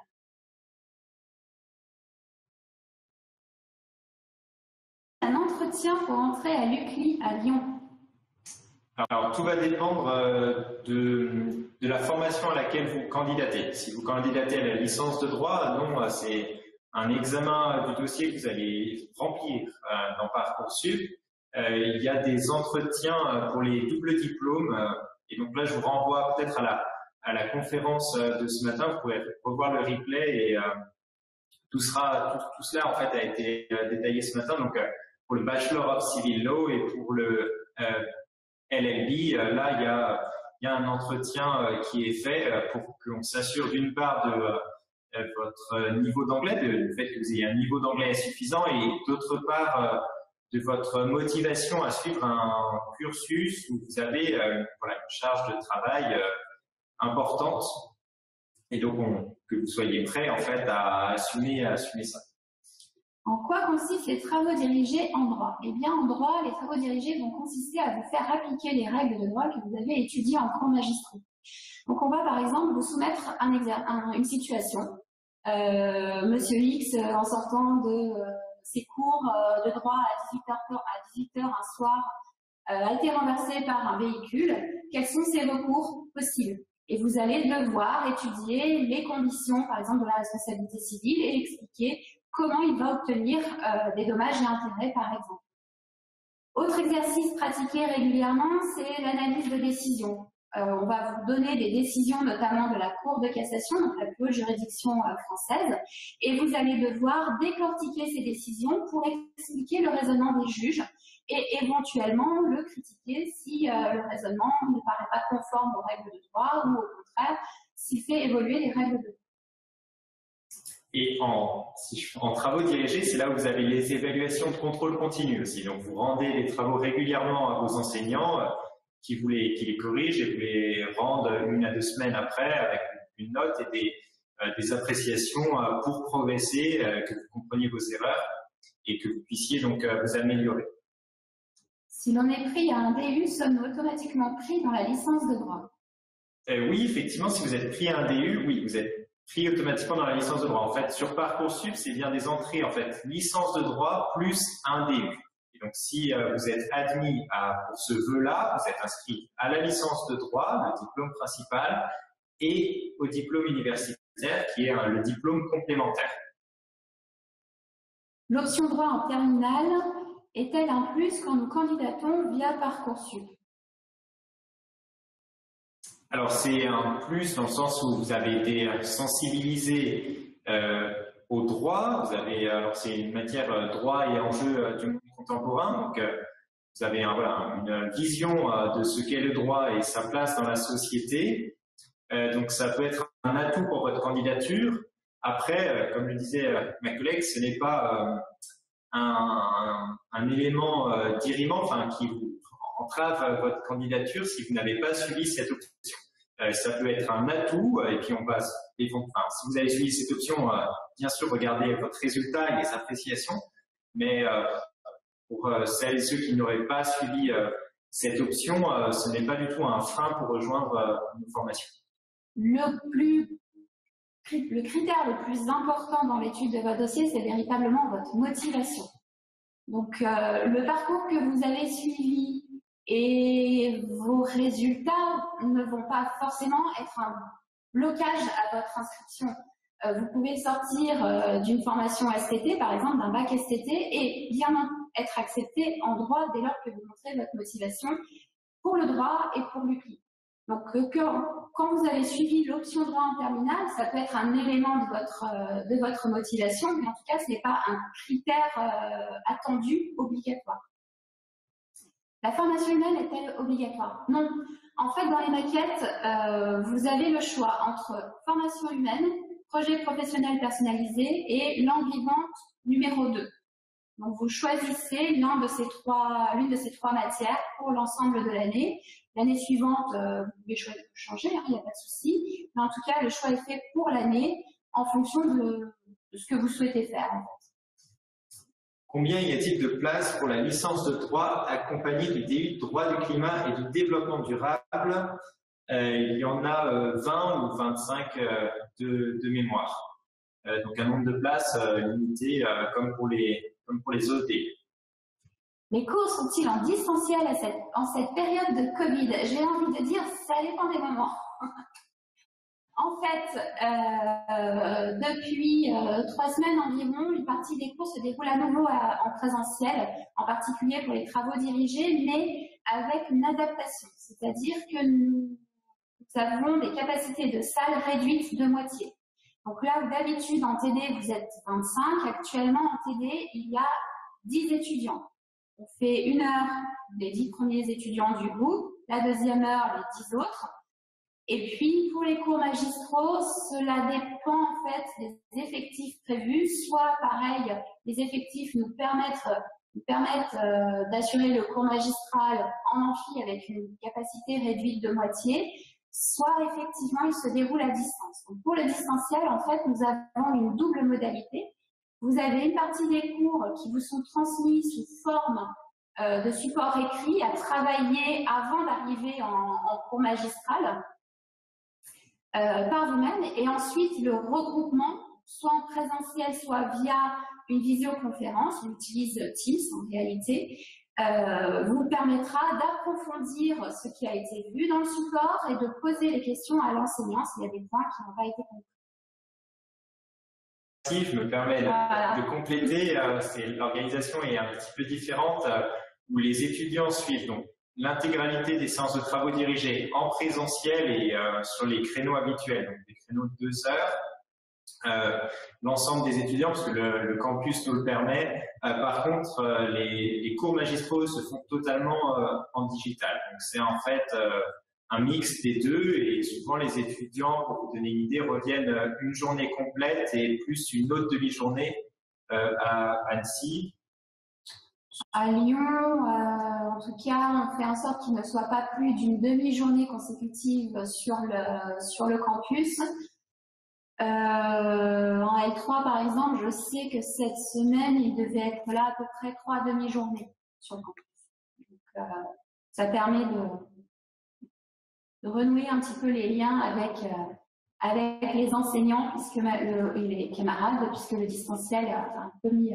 Un entretien pour entrer à l'UCLI à Lyon. Alors, tout va dépendre de la formation à laquelle vous candidatez. Si vous candidatez à la licence de droit, non, c'est un examen du dossier que vous allez remplir dans Parcoursup. Il y a des entretiens pour les doubles diplômes. Et donc là, je vous renvoie peut-être à la conférence de ce matin. Vous pouvez revoir le replay et tout cela en fait a été détaillé ce matin. Donc, pour le Bachelor of Civil Law et pour le LLB, là, il y a un entretien qui est fait pour qu'on s'assure d'une part de votre niveau d'anglais, du fait que vous ayez un niveau d'anglais suffisant, et d'autre part de votre motivation à suivre un cursus où vous avez une charge de travail importante, et donc que vous soyez prêt en fait à assumer ça. En quoi consistent les travaux dirigés en droit? Eh bien, en droit, les travaux dirigés vont consister à vous faire appliquer les règles de droit que vous avez étudiées en cours magistraux. Donc, on va par exemple vous soumettre une situation. Monsieur X, en sortant de ses cours de droit à 18h un soir, a été renversé par un véhicule. Quels sont ses recours possibles? Et vous allez devoir étudier les conditions, par exemple, de la responsabilité civile et expliquer comment il va obtenir des dommages et intérêts, par exemple. Autre exercice pratiqué régulièrement, c'est l'analyse de décision. On va vous donner des décisions, notamment de la Cour de cassation, donc la plus haute juridiction française, et vous allez devoir décortiquer ces décisions pour expliquer le raisonnement des juges et éventuellement le critiquer si le raisonnement ne paraît pas conforme aux règles de droit ou au contraire, s'il fait évoluer les règles de droit. Et en travaux dirigés, c'est là où vous avez les évaluations de contrôle continu aussi. Donc, vous rendez les travaux régulièrement à vos enseignants qui les corrigent et vous les rendent 1 à 2 semaines après avec une note et des appréciations pour progresser, que vous compreniez vos erreurs et que vous puissiez donc vous améliorer. Si l'on est pris à un DU, sommes-nous automatiquement pris dans la licence de droit? Oui, effectivement, si vous êtes pris à un DU, oui, vous êtes pris automatiquement dans la licence de droit. En fait, sur Parcoursup, c'est bien des entrées, en fait, licence de droit plus un DU. Et donc, si vous êtes admis pour ce vœu-là, vous êtes inscrit à la licence de droit, le diplôme principal, et au diplôme universitaire, qui est le diplôme complémentaire. L'option droit en terminale est-elle un plus quand nous candidatons via Parcoursup? Alors, c'est un plus dans le sens où vous avez été sensibilisé au droit. Vous avez, alors c'est une matière droit et enjeux du monde contemporain. Donc, vous avez une vision de ce qu'est le droit et sa place dans la société. Donc ça peut être un atout pour votre candidature. Après, comme le disait ma collègue, ce n'est pas un élément dirimant, qui vous entrave votre candidature si vous n'avez pas suivi cette option. Ça peut être un atout, et puis si vous avez suivi cette option, bien sûr, regardez votre résultat et les appréciations, mais pour celles et ceux qui n'auraient pas suivi cette option, ce n'est pas du tout un frein pour rejoindre une formation. Le critère le plus important dans l'étude de votre dossier, c'est véritablement votre motivation. Donc, le parcours que vous avez suivi et vos résultats ne vont pas forcément être un blocage à votre inscription. Vous pouvez sortir d'une formation STT, par exemple, d'un bac STT, et bien être accepté en droit dès lors que vous montrez votre motivation pour le droit et pour l'UCLI. Donc, quand vous avez suivi l'option droit en terminale, ça peut être un élément de votre motivation, mais en tout cas, ce n'est pas un critère attendu, obligatoire. La formation humaine est-elle obligatoire? Non. En fait, dans les maquettes, vous avez le choix entre formation humaine, projet professionnel personnalisé et langue vivante numéro 2. Donc, vous choisissez l'une de ces trois matières pour l'ensemble de l'année. L'année suivante, vous pouvez changer, il n'y a pas de souci. Mais en tout cas, le choix est fait pour l'année en fonction de ce que vous souhaitez faire. En fait. Combien y a-t-il de places pour la licence de droit accompagnée du DU de droit du climat et du développement durable? Il y en a 20 ou 25 de mémoire. Donc un nombre de places limité comme pour les autres DU. Les cours sont-ils en distanciel en cette période de Covid? J'ai envie de dire, ça dépend des moments. En fait, depuis 3 semaines environ, une partie des cours se déroule à nouveau en présentiel, en particulier pour les travaux dirigés, mais avec une adaptation. C'est-à-dire que nous avons des capacités de salle réduites de moitié. Donc là où d'habitude en TD vous êtes 25, actuellement en TD il y a 10 étudiants. On fait 1 heure les 10 premiers étudiants du groupe, la deuxième heure les 10 autres. Et puis, pour les cours magistraux, cela dépend en fait des effectifs prévus. Soit, pareil, les effectifs nous permettent d'assurer le cours magistral en amphi avec une capacité réduite de moitié, soit effectivement, il se déroule à distance. Donc, pour le distanciel, en fait, nous avons une double modalité. Vous avez une partie des cours qui vous sont transmis sous forme de support écrit à travailler avant d'arriver en cours magistral. Par vous-même, et ensuite le regroupement, soit en présentiel, soit via une visioconférence, on utilise Teams en réalité, vous permettra d'approfondir ce qui a été vu dans le support et de poser les questions à l'enseignant s'il y a des points qui n'ont pas été compris. Je me permets de compléter, l'organisation est un petit peu différente, où les étudiants suivent donc l'intégralité des séances de travaux dirigés en présentiel et sur les créneaux habituels, donc des créneaux de 2 heures. L'ensemble des étudiants, parce que le campus nous le permet. Par contre, les cours magistraux se font totalement en digital. Donc c'est en fait un mix des deux, et souvent les étudiants, pour vous donner une idée, reviennent une journée complète et plus une autre demi-journée à Annecy. À Lyon, en tout cas, on fait en sorte qu'il ne soit pas plus d'une demi-journée consécutive sur le campus. En L3, par exemple, je sais que cette semaine, il devait être là à peu près 3 demi-journées sur le campus. Donc, ça permet de renouer un petit peu les liens avec les enseignants et les camarades, puisque le distanciel est un peu mis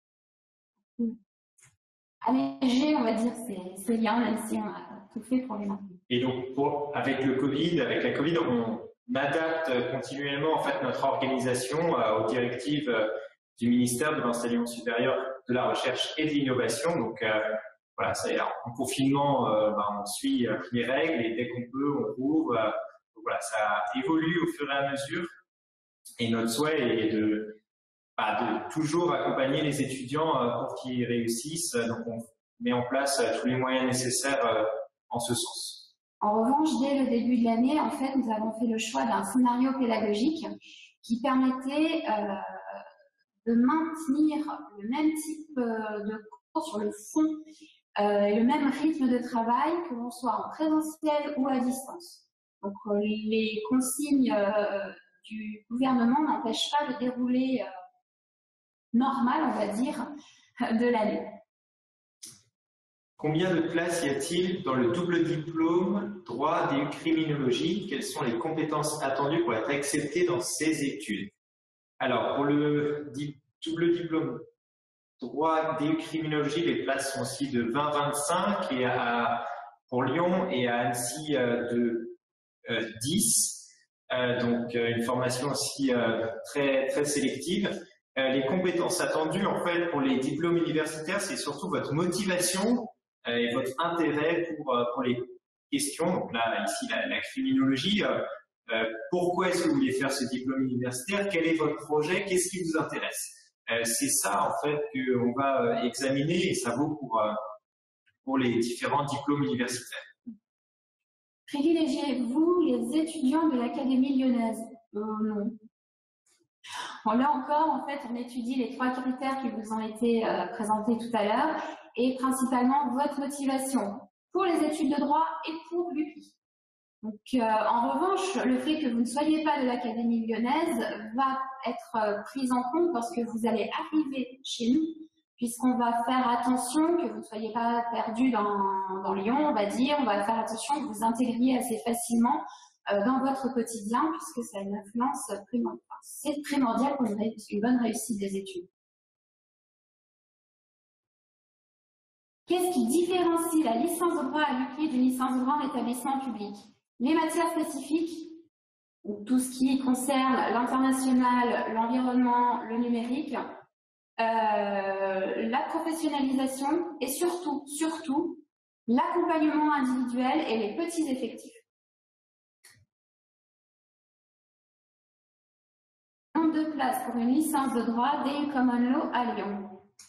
alléger, on va dire, ces liens, même si on a tout fait pour les maintenir. Et donc, avec la Covid, on adapte continuellement en fait notre organisation aux directives du ministère de l'Enseignement supérieur, de la Recherche et de l'Innovation. Donc, voilà, en confinement, on suit les règles, et dès qu'on peut, on rouvre. Donc, voilà, ça évolue au fur et à mesure. Et notre souhait est de toujours accompagner les étudiants pour qu'ils réussissent. Donc, met en place tous les moyens nécessaires en ce sens. En revanche, dès le début de l'année, en fait, nous avons fait le choix d'un scénario pédagogique qui permettait de maintenir le même type de cours sur le fond et le même rythme de travail, que l'on soit en présentiel ou à distance. Donc, les consignes du gouvernement n'empêchent pas le déroulé normal, on va dire, de l'année. Combien de places y a-t-il dans le double diplôme droit DU criminologie? Quelles sont les compétences attendues pour être accepté dans ces études? Alors, pour le double diplôme droit DU criminologie, les places sont aussi de 20-25 et pour Lyon et à Annecy de 10. Donc, une formation aussi très, très sélective. Les compétences attendues, en fait, pour les diplômes universitaires, c'est surtout votre motivation et votre intérêt pour les questions. Donc là, ici, la criminologie. Pourquoi est-ce que vous voulez faire ce diplôme universitaire? Quel est votre projet? Qu'est-ce qui vous intéresse? C'est ça, en fait, qu'on va examiner et ça vaut pour les différents diplômes universitaires. Privilégiez-vous les étudiants de l'Académie lyonnaise? Non. Bon, là encore, en fait, on étudie les 3 critères qui vous ont été présentés tout à l'heure et principalement votre motivation pour les études de droit et pour l'UPI. Donc, en revanche, le fait que vous ne soyez pas de l'Académie lyonnaise va être pris en compte lorsque vous allez arriver chez nous, puisqu'on va faire attention que vous ne soyez pas perdu dans Lyon, on va dire, on va faire attention que vous intégriez assez facilement dans votre quotidien, puisque ça a une influence primordiale. C'est primordial pour une bonne réussite des études. Qu'est-ce qui différencie la licence de droit à l'UPI d'une licence de droit en établissement public? Les matières spécifiques, tout ce qui concerne l'international, l'environnement, le numérique, la professionnalisation et surtout, l'accompagnement individuel et les petits effectifs. Nombre de places pour une licence de droit DU Common Law à Lyon?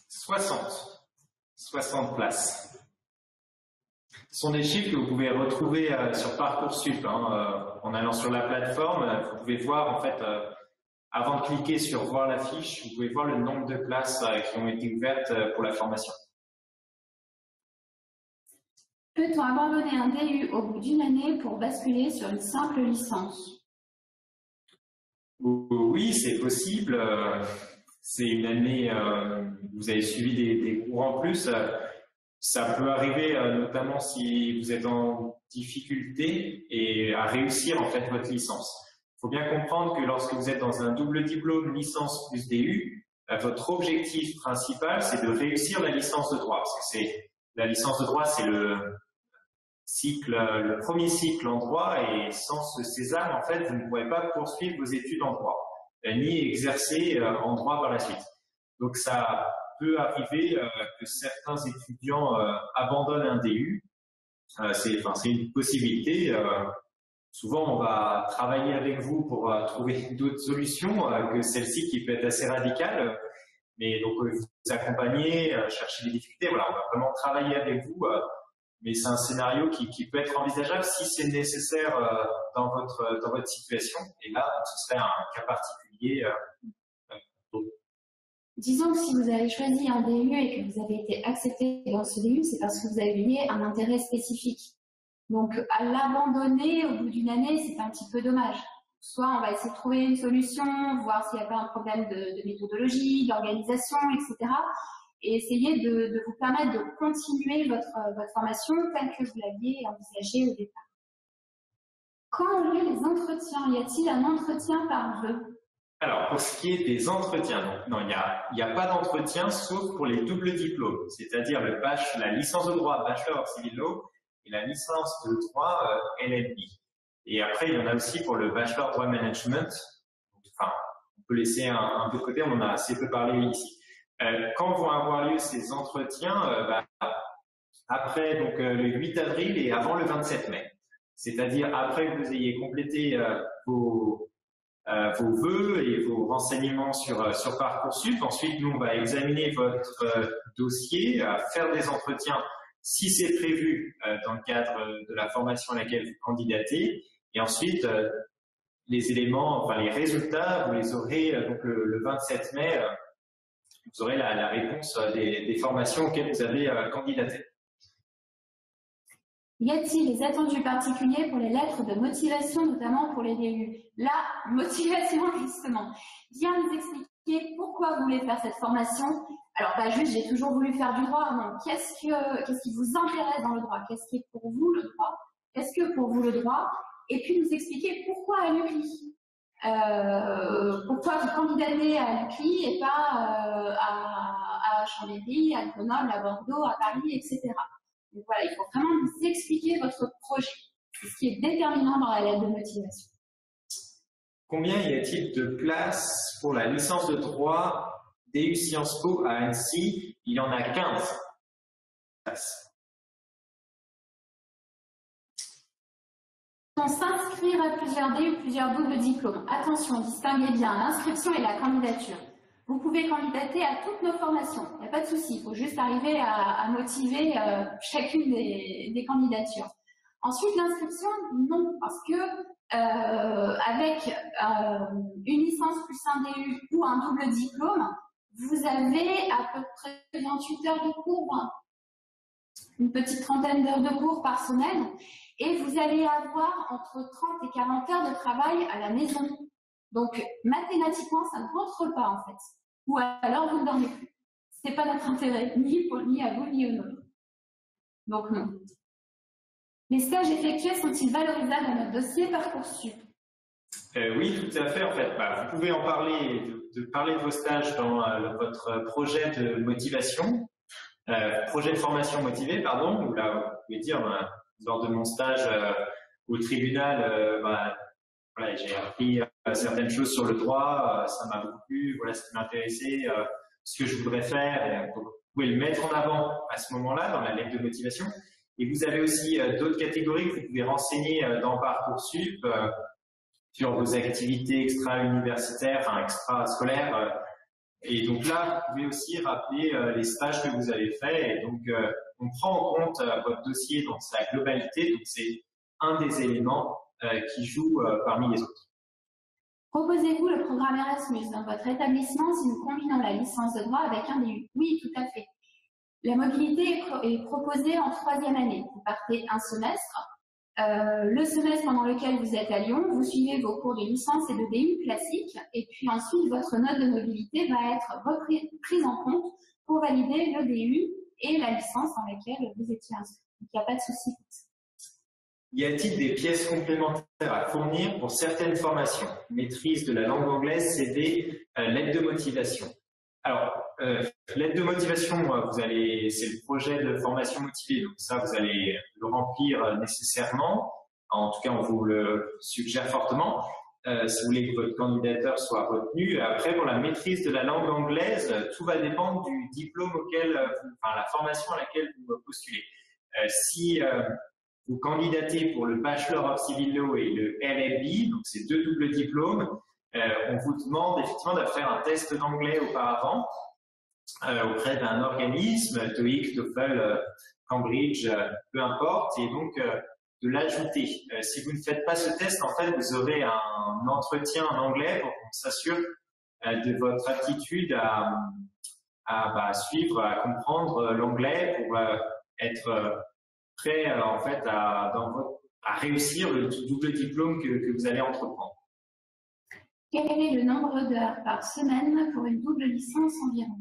60 places. Ce sont des chiffres que vous pouvez retrouver sur Parcoursup. En allant sur la plateforme, vous pouvez voir, en fait, avant de cliquer sur « Voir la fiche », vous pouvez voir le nombre de places qui ont été ouvertes pour la formation. Peut-on abandonner un DU au bout d'une année pour basculer sur une simple licence? Oui, c'est possible. C'est une année, vous avez suivi des cours en plus. Ça peut arriver notamment si vous êtes en difficulté et à réussir en fait votre licence. Il faut bien comprendre que lorsque vous êtes dans un double diplôme licence plus DU, votre objectif principal c'est de réussir la licence de droit. Parce que la licence de droit c'est le premier cycle en droit et sans ce sésame en fait vous ne pourrez pas poursuivre vos études en droit ni exercer en droit par la suite. Donc ça peut arriver que certains étudiants abandonnent un DU. C'est une possibilité. Souvent, on va travailler avec vous pour trouver d'autres solutions que celle-ci qui peut être assez radicale. Mais donc, vous accompagner, chercher les difficultés. Voilà, on va vraiment travailler avec vous. Mais c'est un scénario qui peut être envisageable si c'est nécessaire dans votre situation. Et là, ce serait un cas particulier. Disons que si vous avez choisi un DU et que vous avez été accepté dans ce DU, c'est parce que vous avez lié un intérêt spécifique. Donc, à l'abandonner au bout d'une année, c'est un petit peu dommage. Soit on va essayer de trouver une solution, voir s'il n'y a pas un problème de méthodologie, d'organisation, etc. Et essayer de vous permettre de continuer votre formation telle que vous l'aviez envisagée au départ. Quand ont lieu les entretiens? Y a-t-il un entretien par vœu? Alors, pour ce qui est des entretiens, non, il n'y a pas d'entretien sauf pour les doubles diplômes, c'est-à-dire la licence de droit Bachelor Civil Law et la licence de droit LLB. Et après, il y en a aussi pour le Bachelor Droit Management. Enfin, on peut laisser un peu de côté, on en a assez peu parlé ici. Quand vont avoir lieu ces entretiens? Après donc, le 8 avril et avant le 27 mai. C'est-à-dire après que vous ayez complété vos vos vœux et vos renseignements sur Parcoursup. Ensuite, nous, on va examiner votre dossier, faire des entretiens si c'est prévu dans le cadre de la formation à laquelle vous candidatez. Et ensuite, les éléments, enfin les résultats, vous les aurez donc le 27 mai, vous aurez la réponse des formations auxquelles vous avez candidaté. Y a-t-il des attendus particuliers pour les lettres de motivation, notamment pour les DU? La motivation, justement. Bien nous expliquer pourquoi vous voulez faire cette formation. Alors, juste, j'ai toujours voulu faire du droit. Non, qu'est-ce qui vous intéresse dans le droit? Qu'est-ce qui est pour vous le droit? Qu'est-ce que pour vous le droit? Et puis nous expliquer pourquoi à l'UCLI. Pourquoi vous candidatez à l'UCLI et pas à Chambéry, à Grenoble, à Bordeaux, à Paris, etc. Donc voilà, il faut vraiment nous expliquer votre projet. C'est ce qui est déterminant dans la lettre de motivation. Combien y a-t-il de places pour la licence de droit DU Sciences Po à Annecy? Il y en a 15 places. S'inscrire à plusieurs DU, plusieurs doubles diplômes. Attention, distinguez bien l'inscription et la candidature. Vous pouvez candidater à toutes nos formations, il n'y a pas de souci, il faut juste arriver à motiver chacune des candidatures. Ensuite, l'inscription, non, parce que avec une licence plus un DU ou un double diplôme, vous avez à peu près 28 heures de cours, une petite trentaine d'heures de cours par semaine, et vous allez avoir entre 30 et 40 heures de travail à la maison. Donc, mathématiquement, ça ne rentre pas, en fait. Ou alors, vous ne dormez plus. Ce n'est pas notre intérêt, ni à vous, ni au nôtre. Donc, non. Les stages effectués sont-ils valorisables dans notre dossier Parcoursup? Oui, tout à fait. En fait, vous pouvez en parler, parler de vos stages dans votre projet de motivation, projet de formation motivée, pardon, où là, vous pouvez dire, lors de mon stage au tribunal, voilà, j'ai appris certaines choses sur le droit, ça m'a beaucoup plu, voilà ce qui m'intéressait, ce que je voudrais faire. Et, donc, vous pouvez le mettre en avant à ce moment-là dans la lettre de motivation. Et vous avez aussi d'autres catégories que vous pouvez renseigner dans Parcoursup sur vos activités extra-universitaires, enfin extra-scolaires. Et donc là, vous pouvez aussi rappeler les stages que vous avez faits. Et donc, on prend en compte votre dossier dans sa globalité. Donc, c'est un des éléments qui joue parmi les autres. Proposez-vous le programme Erasmus dans votre établissement si nous combinons la licence de droit avec un DU? Oui, tout à fait. La mobilité est proposée en 3e année. Vous partez un semestre. Le semestre pendant lequel vous êtes à Lyon, vous suivez vos cours de licence et de DU classiques, et puis ensuite votre note de mobilité va être prise en compte pour valider le DU et la licence dans laquelle vous étiez inscrit. Donc il n'y a pas de souci pour ça. Y a-t-il des pièces complémentaires à fournir pour certaines formations? Maîtrise de la langue anglaise, CV, lettre de motivation. Alors, lettre de motivation, c'est le projet de formation motivée, donc ça, vous allez le remplir nécessairement. En tout cas, on vous le suggère fortement, si vous voulez que votre candidature soit retenue. Après, pour la maîtrise de la langue anglaise, tout va dépendre du diplôme la formation à laquelle vous postulez. Si vous candidatez pour le Bachelor of Civil Law et le LLB, donc c'est 2 doubles diplômes, on vous demande effectivement de faire un test d'anglais auparavant auprès d'un organisme, TOEIC, TOEFL, Cambridge, peu importe, et donc de l'ajouter. Si vous ne faites pas ce test, en fait, vous aurez un entretien en anglais pour qu'on s'assure de votre aptitude à suivre, à comprendre l'anglais pour être prêt en fait à réussir le double diplôme que vous allez entreprendre. Quel est le nombre d'heures par semaine pour une double licence environ?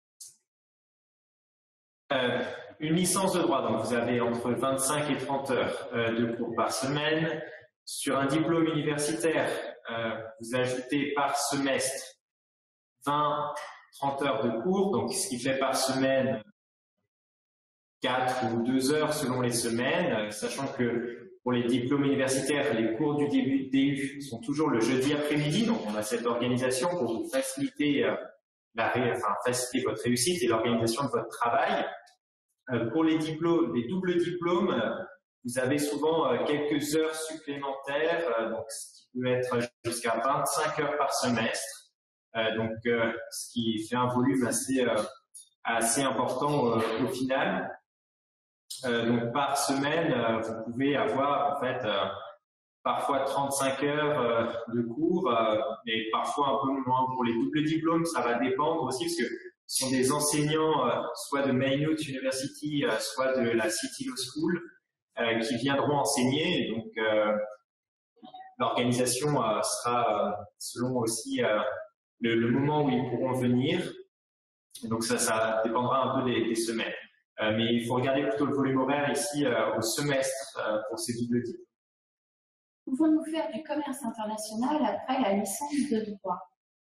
Une licence de droit, donc vous avez entre 25 et 30 heures de cours par semaine. Sur un diplôme universitaire, vous ajoutez par semestre 20-30 heures de cours, donc ce qui fait par semaine 4 ou 2 heures selon les semaines, sachant que pour les diplômes universitaires, les cours du début de DU sont toujours le jeudi après-midi, donc on a cette organisation pour vous faciliter, faciliter votre réussite et l'organisation de votre travail. Pour les doubles diplômes, vous avez souvent quelques heures supplémentaires, donc ce qui peut être jusqu'à 25 heures par semestre, ce qui fait un volume assez important au final. Donc par semaine, vous pouvez avoir en fait parfois 35 heures de cours, mais parfois un peu moins. Pour les doubles diplômes, ça va dépendre aussi, parce que ce sont des enseignants soit de Maynooth University, soit de la City Law School, qui viendront enseigner. Donc l'organisation sera selon aussi le moment où ils pourront venir. Donc ça dépendra un peu des semaines. Mais il faut regarder plutôt le volume horaire ici au semestre pour ces doubles diplômes. Pouvons-nous faire du commerce international après la licence de droit?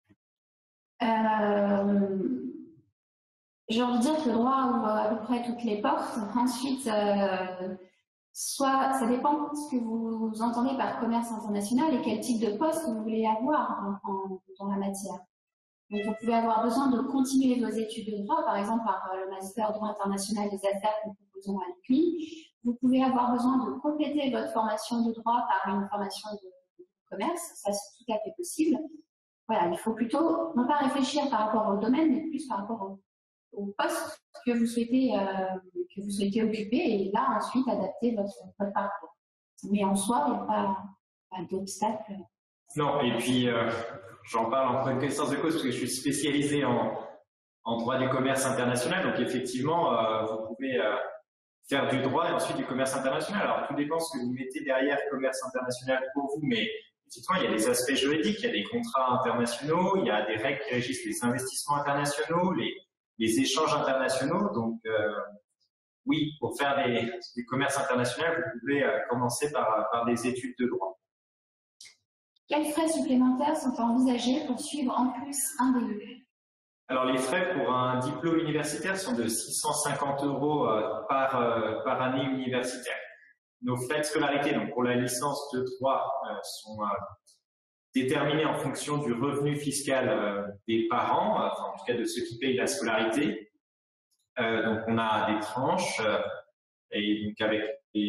J'ai envie de dire que le droit ouvre à peu près toutes les portes. Ensuite, soit ça dépend de ce que vous entendez par commerce international et quel type de poste vous voulez avoir dans la matière. Donc, vous pouvez avoir besoin de continuer vos études de droit, par exemple par le master droit international des affaires que nous proposons à l'UCLI. Vous pouvez avoir besoin de compléter votre formation de droit par une formation de commerce. Ça, c'est tout à fait possible. Voilà, il faut plutôt non pas réfléchir par rapport au domaine, mais plus par rapport au poste que vous souhaitez occuper et là, ensuite, adapter votre parcours. Mais en soi, il n'y a pas d'obstacle. Non, et puis j'en parle en connaissance de cause parce que je suis spécialisé en droit du commerce international. Donc effectivement, vous pouvez faire du droit et ensuite du commerce international. Alors tout dépend ce que vous mettez derrière commerce international pour vous, mais effectivement, il y a des aspects juridiques, il y a des contrats internationaux, il y a des règles qui régissent les investissements internationaux, les échanges internationaux. Donc oui, pour faire du commerce international, vous pouvez commencer par des études de droit. Quels frais supplémentaires sont envisagés pour suivre en plus un DU? Alors les frais pour un diplôme universitaire sont de 650 € par année universitaire. Nos frais de scolarité, donc pour la licence de droit, sont déterminés en fonction du revenu fiscal des parents, enfin en tout cas de ceux qui payent la scolarité. Donc on a des tranches et donc avec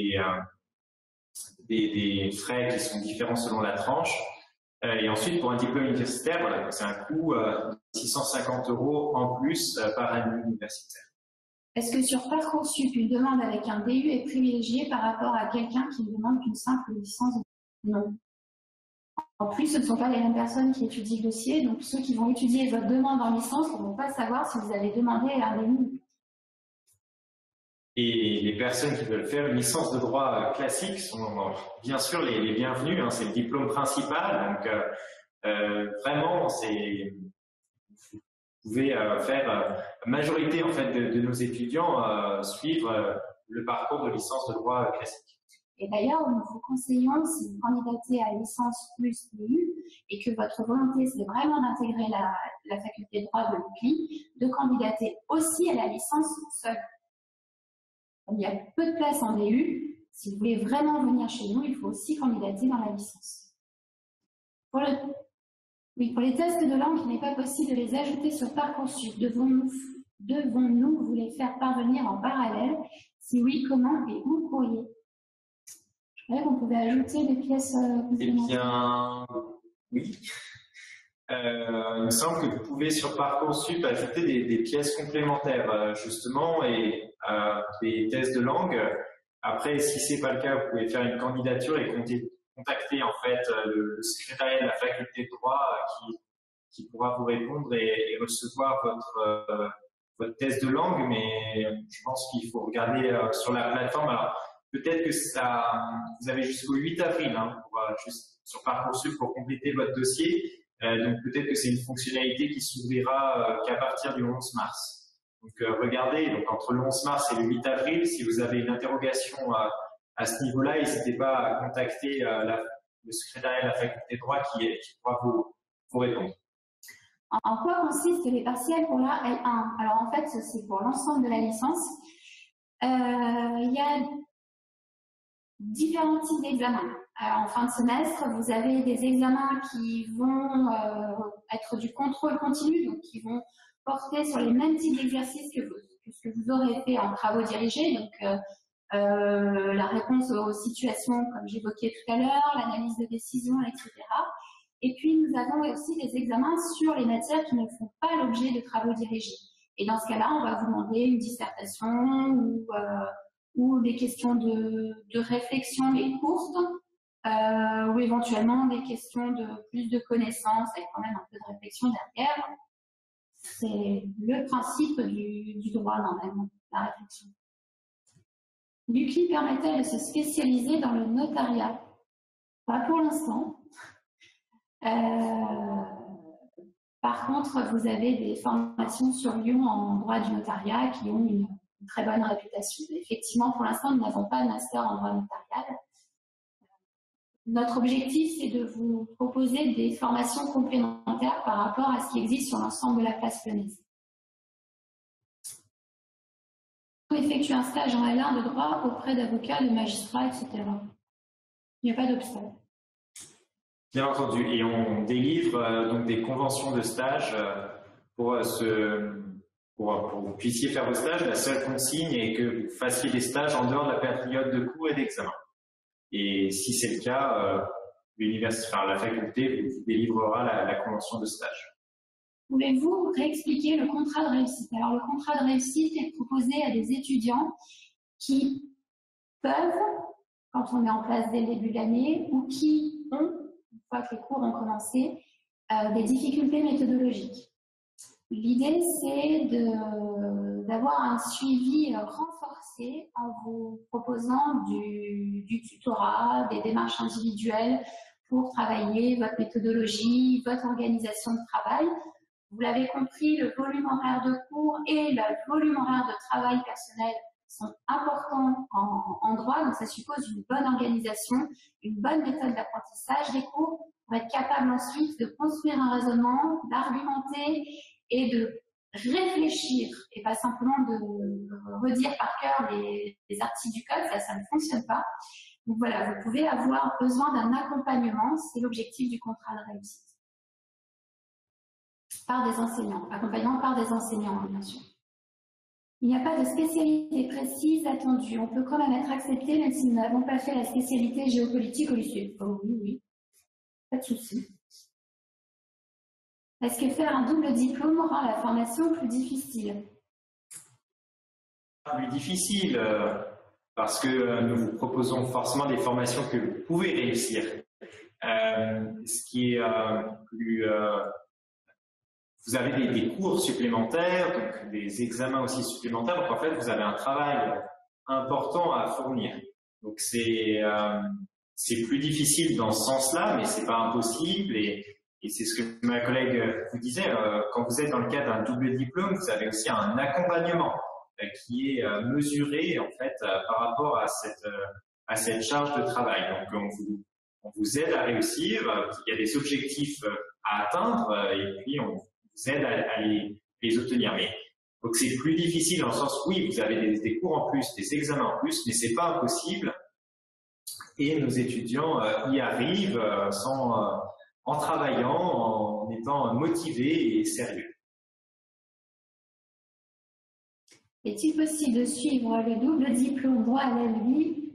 des frais qui sont différents selon la tranche. Et ensuite, pour un diplôme universitaire, voilà, c'est un coût de 650 € en plus par année universitaire. Est-ce que sur Parcoursup, une demande avec un DU est privilégiée par rapport à quelqu'un qui ne demande qu'une simple licence? Non. En plus, ce ne sont pas les mêmes personnes qui étudient le dossier, donc ceux qui vont étudier votre demande en licence ne vont pas savoir si vous avez demandé un DU. Et les personnes qui veulent faire une licence de droit classique sont bien sûr les bienvenues, hein, c'est le diplôme principal, donc vraiment, vous pouvez faire la majorité en fait de nos étudiants suivre le parcours de licence de droit classique. Et d'ailleurs, nous vous conseillons, si vous candidatez à licence plus DU et que votre volonté c'est vraiment d'intégrer la faculté de droit de l'UCLI, de candidater aussi à la licence seule. Il y a peu de place en DU. Si vous voulez vraiment venir chez nous, il faut aussi candidater dans la licence. Pour les tests de langue, il n'est pas possible de les ajouter sur Parcoursup. Devons-nous vous les faire parvenir en parallèle? Si oui, comment et où courrier? Je croyais qu'on pouvait ajouter des pièces complémentaires. Eh bien, oui. Il me semble que vous pouvez sur Parcoursup ajouter des pièces complémentaires, justement, et des tests de langue. Après, si c'est pas le cas, vous pouvez faire une candidature et contacter en fait le secrétariat de la faculté de droit qui pourra vous répondre et recevoir votre test de langue. Mais je pense qu'il faut regarder sur la plateforme. Alors, peut-être que vous avez jusqu'au 8 avril hein, juste sur Parcoursup pour compléter votre dossier. Donc peut-être que c'est une fonctionnalité qui s'ouvrira qu'à partir du 11 mars. Donc regardez, donc entre le 11 mars et le 8 avril, si vous avez une interrogation à ce niveau-là, n'hésitez pas à contacter le secrétariat de la faculté de droit qui pourra vous répondre. En quoi consistent les partiels pour la L1? Alors en fait, c'est pour l'ensemble de la licence. Il y a différents types d'examens. En fin de semestre, vous avez des examens qui vont être du contrôle continu, donc qui vont porter sur les mêmes types d'exercices que ce que vous aurez fait en travaux dirigés. Donc, la réponse aux situations, comme j'évoquais tout à l'heure, l'analyse de décision, etc. Et puis, nous avons aussi des examens sur les matières qui ne font pas l'objet de travaux dirigés. Et dans ce cas-là, on va vous demander une dissertation ou des questions de réflexion et courtes, ou éventuellement des questions de plus de connaissances avec quand même un peu de réflexion derrière. C'est le principe du droit, normalement, la réflexion. L'UCLI permet-elle de se spécialiser dans le notariat? Pas pour l'instant. Par contre, vous avez des formations sur Lyon en droit du notariat qui ont une très bonne réputation. Effectivement, pour l'instant, nous n'avons pas de master en droit notarial. Notre objectif, c'est de vous proposer des formations complémentaires par rapport à ce qui existe sur l'ensemble de la place lyonnaise. Effectuer un stage en L1 de droit auprès d'avocats, de magistrats, etc. Il n'y a pas d'obstacle. Bien entendu. Et on délivre donc des conventions de stage pour que vous puissiez faire vos stages. La seule consigne est que vous fassiez des stages en dehors de la période de cours et d'examen. Et si c'est le cas, la faculté vous délivrera la convention de stage. Pouvez-vous réexpliquer le contrat de réussite? Alors, le contrat de réussite est proposé à des étudiants qui peuvent, quand on est en place dès le début de l'année, ou qui ont, une fois que les cours ont commencé, des difficultés méthodologiques. L'idée, c'est d'avoir un suivi renforcé en vous proposant du tutorat, des démarches individuelles pour travailler votre méthodologie, votre organisation de travail. Vous l'avez compris, le volume horaire de cours et le volume horaire de travail personnel sont importants en droit, donc ça suppose une bonne organisation, une bonne méthode d'apprentissage des cours pour être capable ensuite de construire un raisonnement, d'argumenter et de réfléchir et pas simplement de redire par cœur les articles du code, ça ne fonctionne pas. Donc voilà, vous pouvez avoir besoin d'un accompagnement, c'est l'objectif du contrat de réussite. Par des enseignants, accompagnement par des enseignants, bien sûr. Il n'y a pas de spécialité précise attendue. On peut quand même être accepté même si nous n'avons pas fait la spécialité géopolitique au lycée. Oh oui, oui, pas de souci. Est-ce que faire un double diplôme rend la formation plus difficile? Plus difficile, parce que nous vous proposons forcément des formations que vous pouvez réussir. Ce qui est plus... vous avez des cours supplémentaires, donc des examens aussi supplémentaires, donc en fait vous avez un travail important à fournir. Donc c'est plus difficile dans ce sens-là, mais c'est pas impossible, et c'est ce que ma collègue vous disait, quand vous êtes dans le cadre d'un double diplôme, vous avez aussi un accompagnement qui est mesuré en fait par rapport à cette charge de travail. Donc on vous aide à réussir, il y a des objectifs à atteindre, et puis on vous aide à les obtenir. Mais donc c'est plus difficile dans le sens où oui, vous avez des cours en plus, des examens en plus, mais c'est pas impossible. Et nos étudiants y arrivent en travaillant, en étant motivés et sérieux. Est-il possible de suivre le double diplôme droit à la LUI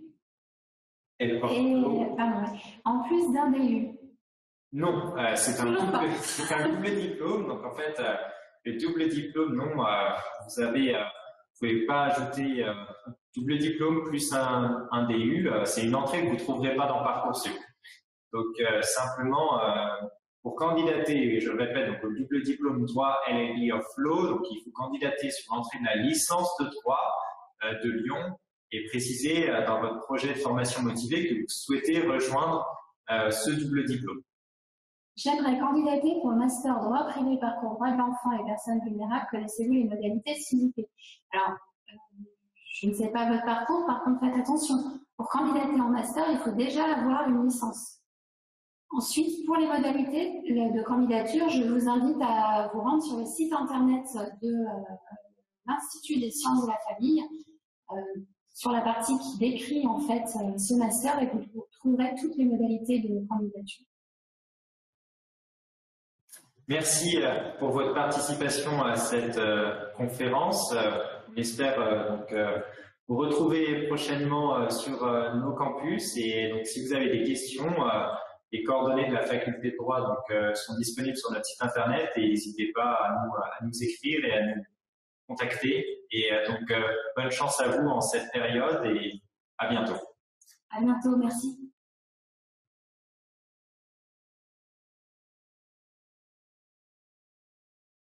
en plus d'un DU? Non, c'est un double diplôme. Donc en fait, le double diplôme, non, vous pouvez pas ajouter double diplôme plus un DU. C'est une entrée que vous ne trouverez pas dans Parcoursup. Donc simplement, pour candidater, je le répète, donc le double diplôme droit LLB of Law, donc il faut candidater sur l'entrée de la licence de droit de Lyon et préciser dans votre projet de formation motivée que vous souhaitez rejoindre ce double diplôme. J'aimerais candidater pour le master droit privé parcours droit de l'enfant et personnes vulnérables. Connaissez-vous les modalités s'il vous plaît? Alors, je ne sais pas votre parcours, par contre faites attention. Pour candidater en master, il faut déjà avoir une licence. Ensuite, pour les modalités de candidature, je vous invite à vous rendre sur le site internet de l'Institut des sciences de la famille, sur la partie qui décrit en fait ce master, et vous trouverez toutes les modalités de candidature. Merci pour votre participation à cette conférence. On espère donc vous retrouver prochainement sur nos campus. Et donc, si vous avez des questions, les coordonnées de la faculté de droit sont disponibles sur notre site internet et n'hésitez pas à nous écrire et à nous contacter. Et donc, bonne chance à vous en cette période et à bientôt. À bientôt, merci.